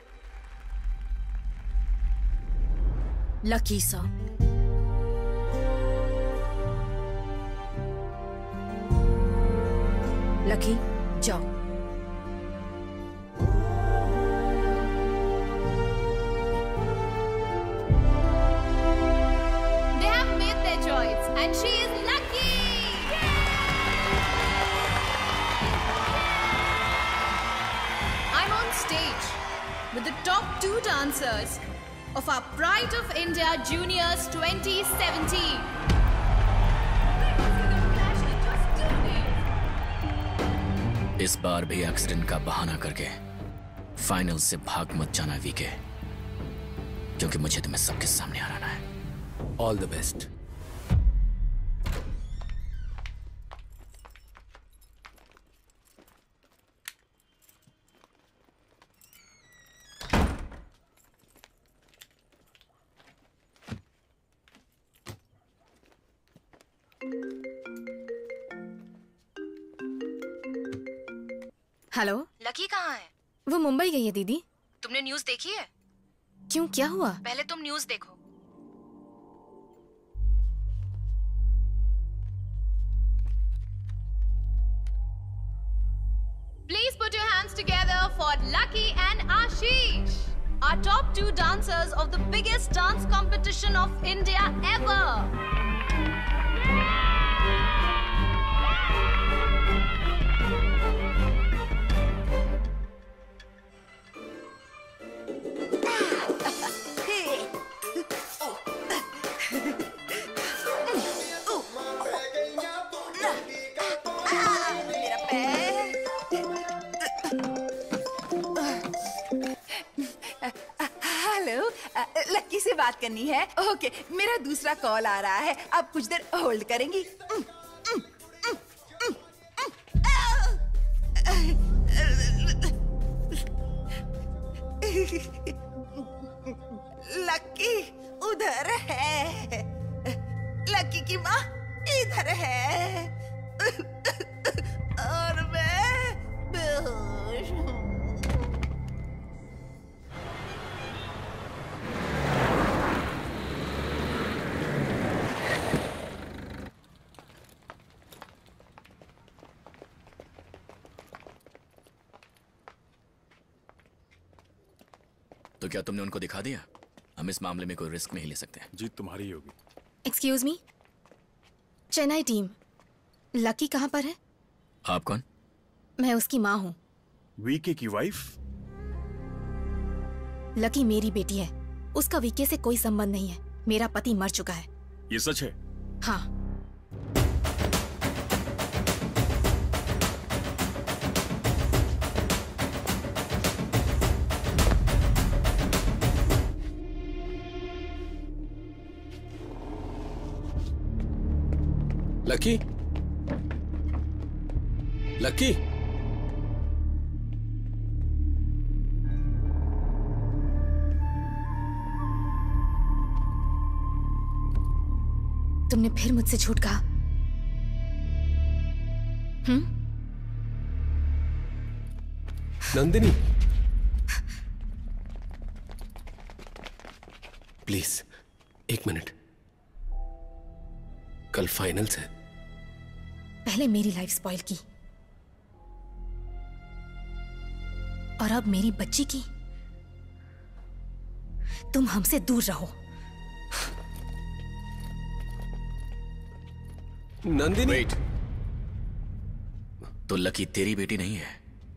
Lucky sir. Lucky, जाओ। They have made their choice and she is lucky. I'm on stage with the top 2 dancers of our Pride of India Juniors 2017. इस बार भी accident का बहाना करके final से भाग मत जाना वीके, क्योंकि मुझे तुम्हें सबके सामने हराना है। All the best. Hello, Lucky कहाँ है? वो मुंबई गई है दीदी। तुमने न्यूज़ देखी है? क्यों, क्या हुआ? पहले तुम न्यूज़ देखो। Please put your hands together for Lucky and Ashish, our top 2 dancers of the biggest dance competition of India ever. लक्की से बात करनी है। ओके, मेरा दूसरा कॉल आ रहा है, आप कुछ देर होल्ड करेंगी? लकी उधर है। लकी की माँ इधर है और मैं बेहोश हूँ। तो क्या तुमने उनको दिखा दिया? हम इस मामले में कोई रिस्क नहीं ले सकते। जीत तुम्हारी ही होगी। Excuse me, Chennai team, Lucky कहाँ पर है? आप कौन? मैं उसकी माँ हूँ। वीके की वाइफ? लकी मेरी बेटी है, उसका वीके से कोई संबंध नहीं है। मेरा पति मर चुका है। ये सच है? हाँ। लकी, लकी, तुमने फिर मुझसे झूठ कहा। नंदिनी, प्लीज एक मिनट। कल फाइनल्स है। पहले मेरी लाइफ स्पॉइल की और अब मेरी बच्ची की। तुम हमसे दूर रहो। नंदिनी। वेट, तो लकी तेरी बेटी नहीं है?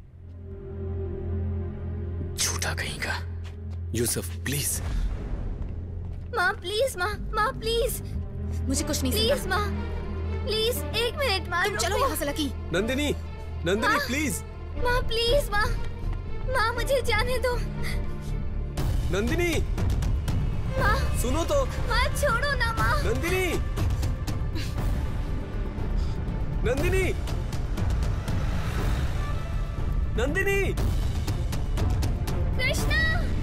झूठा कहीं का। यूसुफ प्लीज। माँ प्लीज, माँ प्लीज, मुझे कुछ नहीं प्लीज माँ, प्लीज एक मिनट माँ। तुम चलो यहाँ से लकी। नंदिनी, नंदिनी प्लीज। माँ प्लीज, माँ मुझे जाने दो। नंदिनी, माँ सुनो तो। माँ छोड़ो ना माँ। नंदिनी, नंदिनी, नंदिनी। कृष्णा,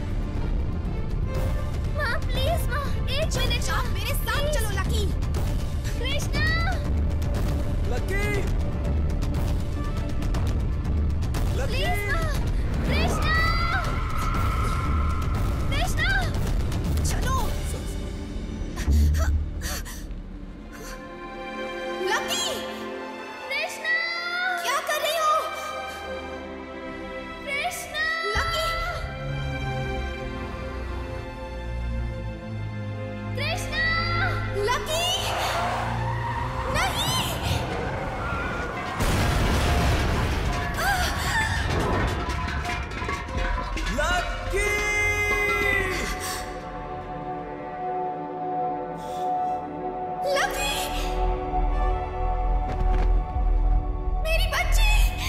माँ प्लीज माँ, एक मिनट। आप मेरे साथ चलो लकी। कृष्णा, लकी, प्लीज माँ। कृष्णा, कृष्णा, चलो। लकी, कृष्णा, क्या कर रही हो? कृष्णा, लकी, कृष्णा, लकी, नहीं। लकी, लकी, मेरी बच्ची।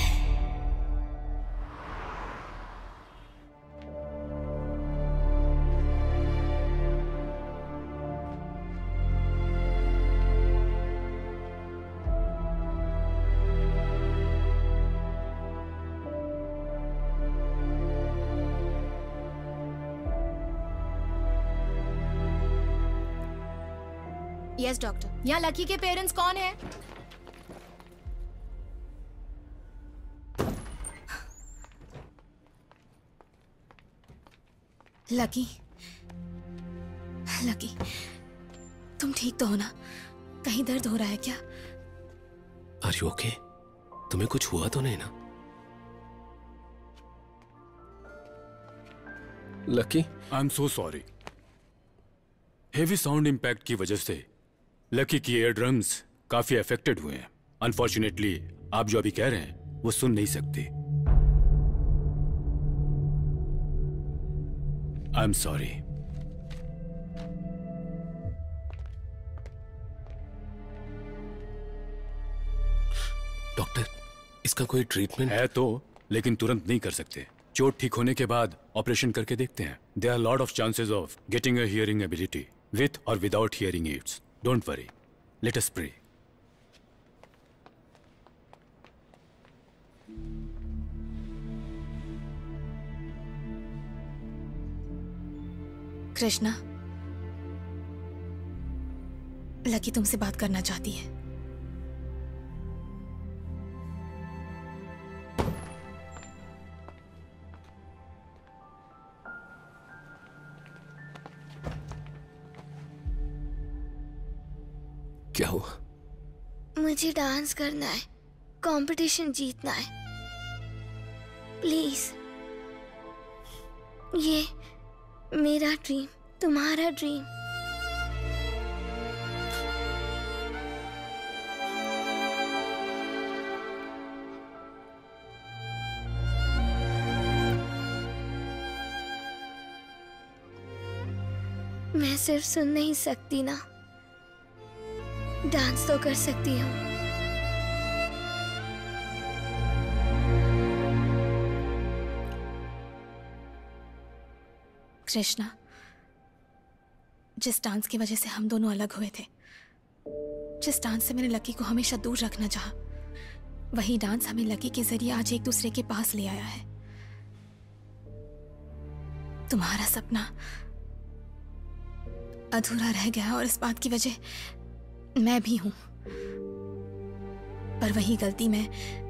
Yes doctor. यहाँ लकी के पेरेंट्स कौन है? लकी, लकी, तुम ठीक तो हो ना? कहीं दर्द हो रहा है क्या? Are you okay? तुम्हें कुछ हुआ तो नहीं ना? Lucky, I am so sorry. Heavy sound impact की वजह से लकी की एयर ड्रम्स काफी अफेक्टेड हुए हैं। अनफॉर्चुनेटली आप जो अभी कह रहे हैं वो सुन नहीं सकती। I am sorry. डॉक्टर, इसका कोई ट्रीटमेंट है तो, लेकिन तुरंत नहीं कर सकते। चोट ठीक होने के बाद ऑपरेशन करके देखते हैं। There are lot of chances of getting a hearing ability with और without hearing aids. Don't worry, let us pray. Krishna, Lucky तुमसे बात करना चाहती है। क्या हुआ? मुझे डांस करना है, कंपटीशन जीतना है। प्लीज, ये मेरा ड्रीम, तुम्हारा ड्रीम। मैं सिर्फ सुन नहीं सकती ना, डांस तो कर सकती हूँ। कृष्णा, जिस डांस की वजह से हम दोनों अलग हुए थे, जिस डांस से मैंने लकी को हमेशा दूर रखना चाहा, वही डांस हमें लकी के जरिए आज एक दूसरे के पास ले आया है। तुम्हारा सपना अधूरा रह गया और इस बात की वजह मैं भी हूं, पर वही गलती मैं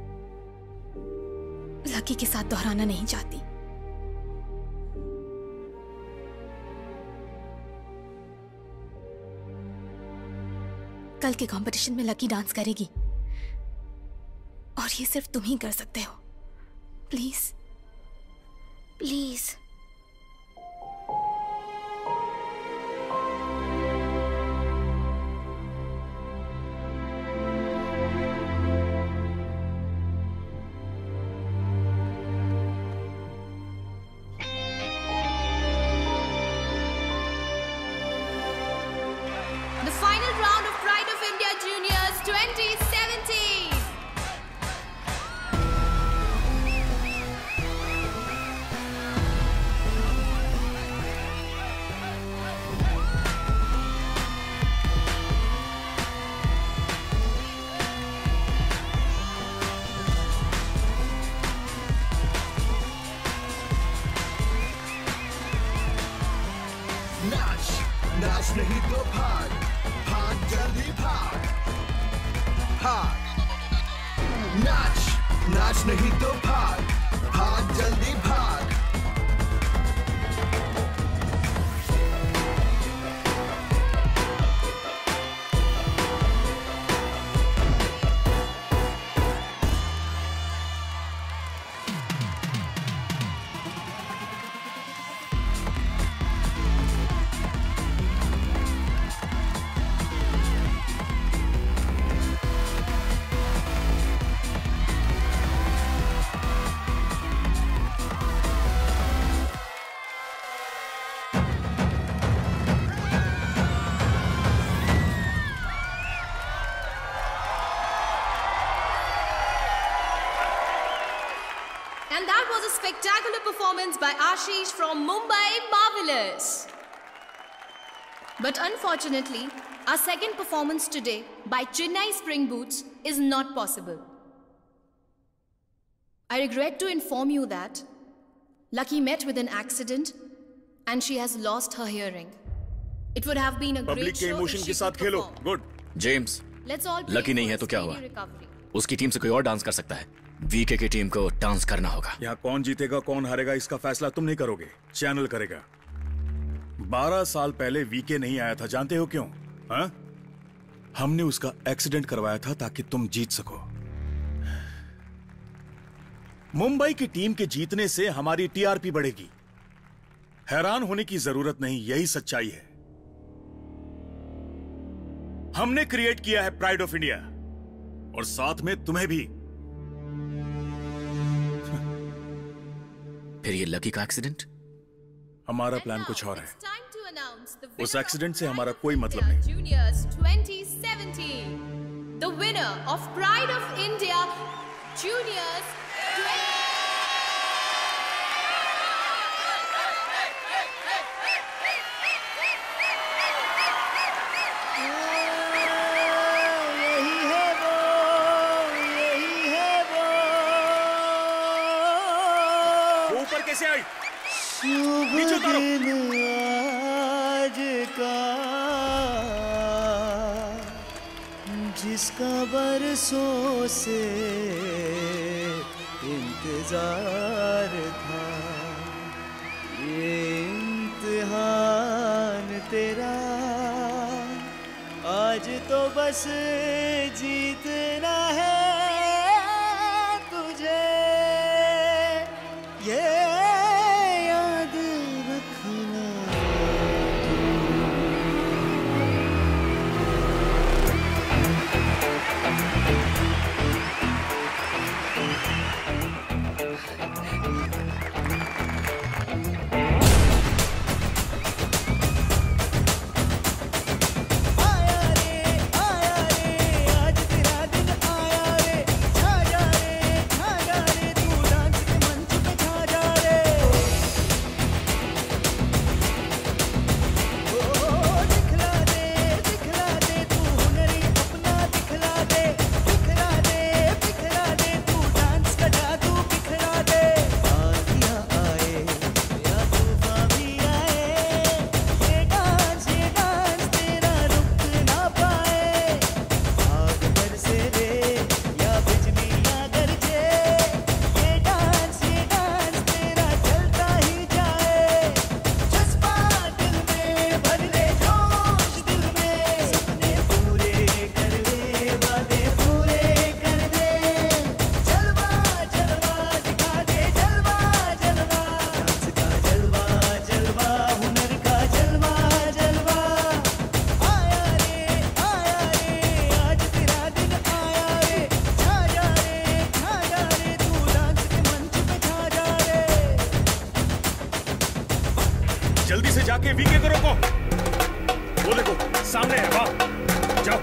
लकी के साथ दोहराना नहीं चाहती। कल के कंपटीशन में लकी डांस करेगी और ये सिर्फ तुम ही कर सकते हो। Please please. The final round of Pride of India Juniors 2017. नाच नाच नहीं तो भाग भाग जल्दी भाग भाग नाच नाच नहीं तो भाग भाग जल्दी भाग And that was a spectacular performance by Ashish from Mumbai. Marvelous. But unfortunately, our second performance today by Chennai Spring Boots is not possible. I regret to inform you that Lucky met with an accident and she has lost her hearing. It would have been a public great के show if emotion she के साथ could खेलो। perform. Good. James, Let's all pray Lucky नहीं for है तो क्या हुआ? speedy recovery. उसकी टीम से कोई और डांस कर सकता है। वीके की टीम को डांस करना होगा। यहाँ कौन जीतेगा कौन हारेगा इसका फैसला तुम नहीं करोगे, चैनल करेगा। 12 साल पहले वीके नहीं आया था, जानते हो क्यों? हाँ? हमने उसका एक्सीडेंट करवाया था ताकि तुम जीत सको। मुंबई की टीम के जीतने से हमारी टीआरपी बढ़ेगी। हैरान होने की जरूरत नहीं, यही सच्चाई है। हमने क्रिएट किया है प्राइड ऑफ इंडिया और साथ में तुम्हें भी। फिर ये लकी का एक्सीडेंट? हमारा प्लान कुछ और है। Time to announce the उस winner एक्सीडेंट से of हमारा Pride कोई of मतलब India नहीं। Juniors 2017. The winner of Pride of India Juniors 2017. वो ऊपर कैसे आई? नीचे उतारो। जिसका बरसों से इंतजार था, ये इम्तिहान तेरा आज तो बस जीतना है तुझे, ये याद रखना। जल्दी से जाके वीके को रोको। वो देखो सामने है, वहां जाओ।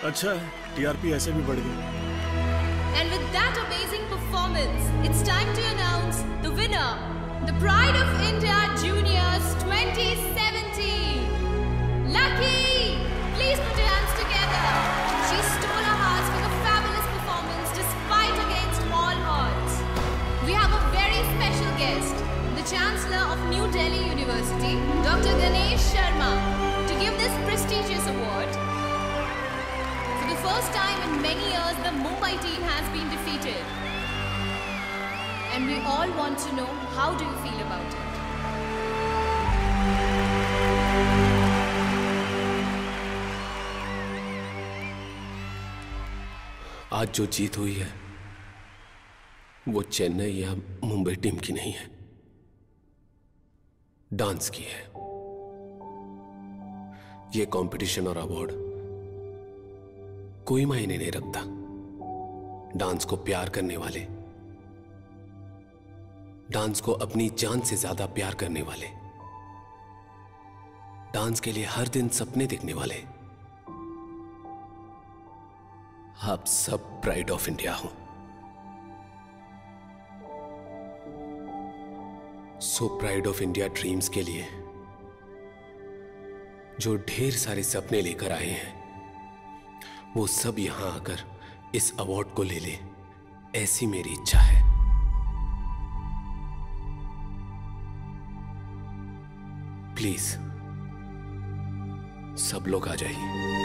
अच्छा, टीआरपी ऐसे भी बढ़ गई। And with that amazing performance, it's time to announce the winner, the Pride of India Juniors 2017. Lucky! Please put your hands together. She stole our hearts with a fabulous performance despite against all odds. We have a very special guest, the Chancellor of New Delhi University, Dr. Ganesh Sharma, to give this prestigious award. For the first time in many years, the Mumbai team has been defeated. And we all want to know, how do you feel about it? आज जो जीत हुई है वो चेन्नई या Mumbai team की नहीं है, dance की है। ये कंपटीशन और अवार्ड कोई मायने नहीं रखता। डांस को प्यार करने वाले, डांस को अपनी जान से ज्यादा प्यार करने वाले, डांस के लिए हर दिन सपने देखने वाले, आप सब प्राइड ऑफ इंडिया हो। So pride of India dreams के लिए जो ढेर सारे सपने लेकर आए हैं, वो सब यहां आकर इस अवार्ड को ले ले, ऐसी मेरी इच्छा है। प्लीज सब लोग आ जाइए।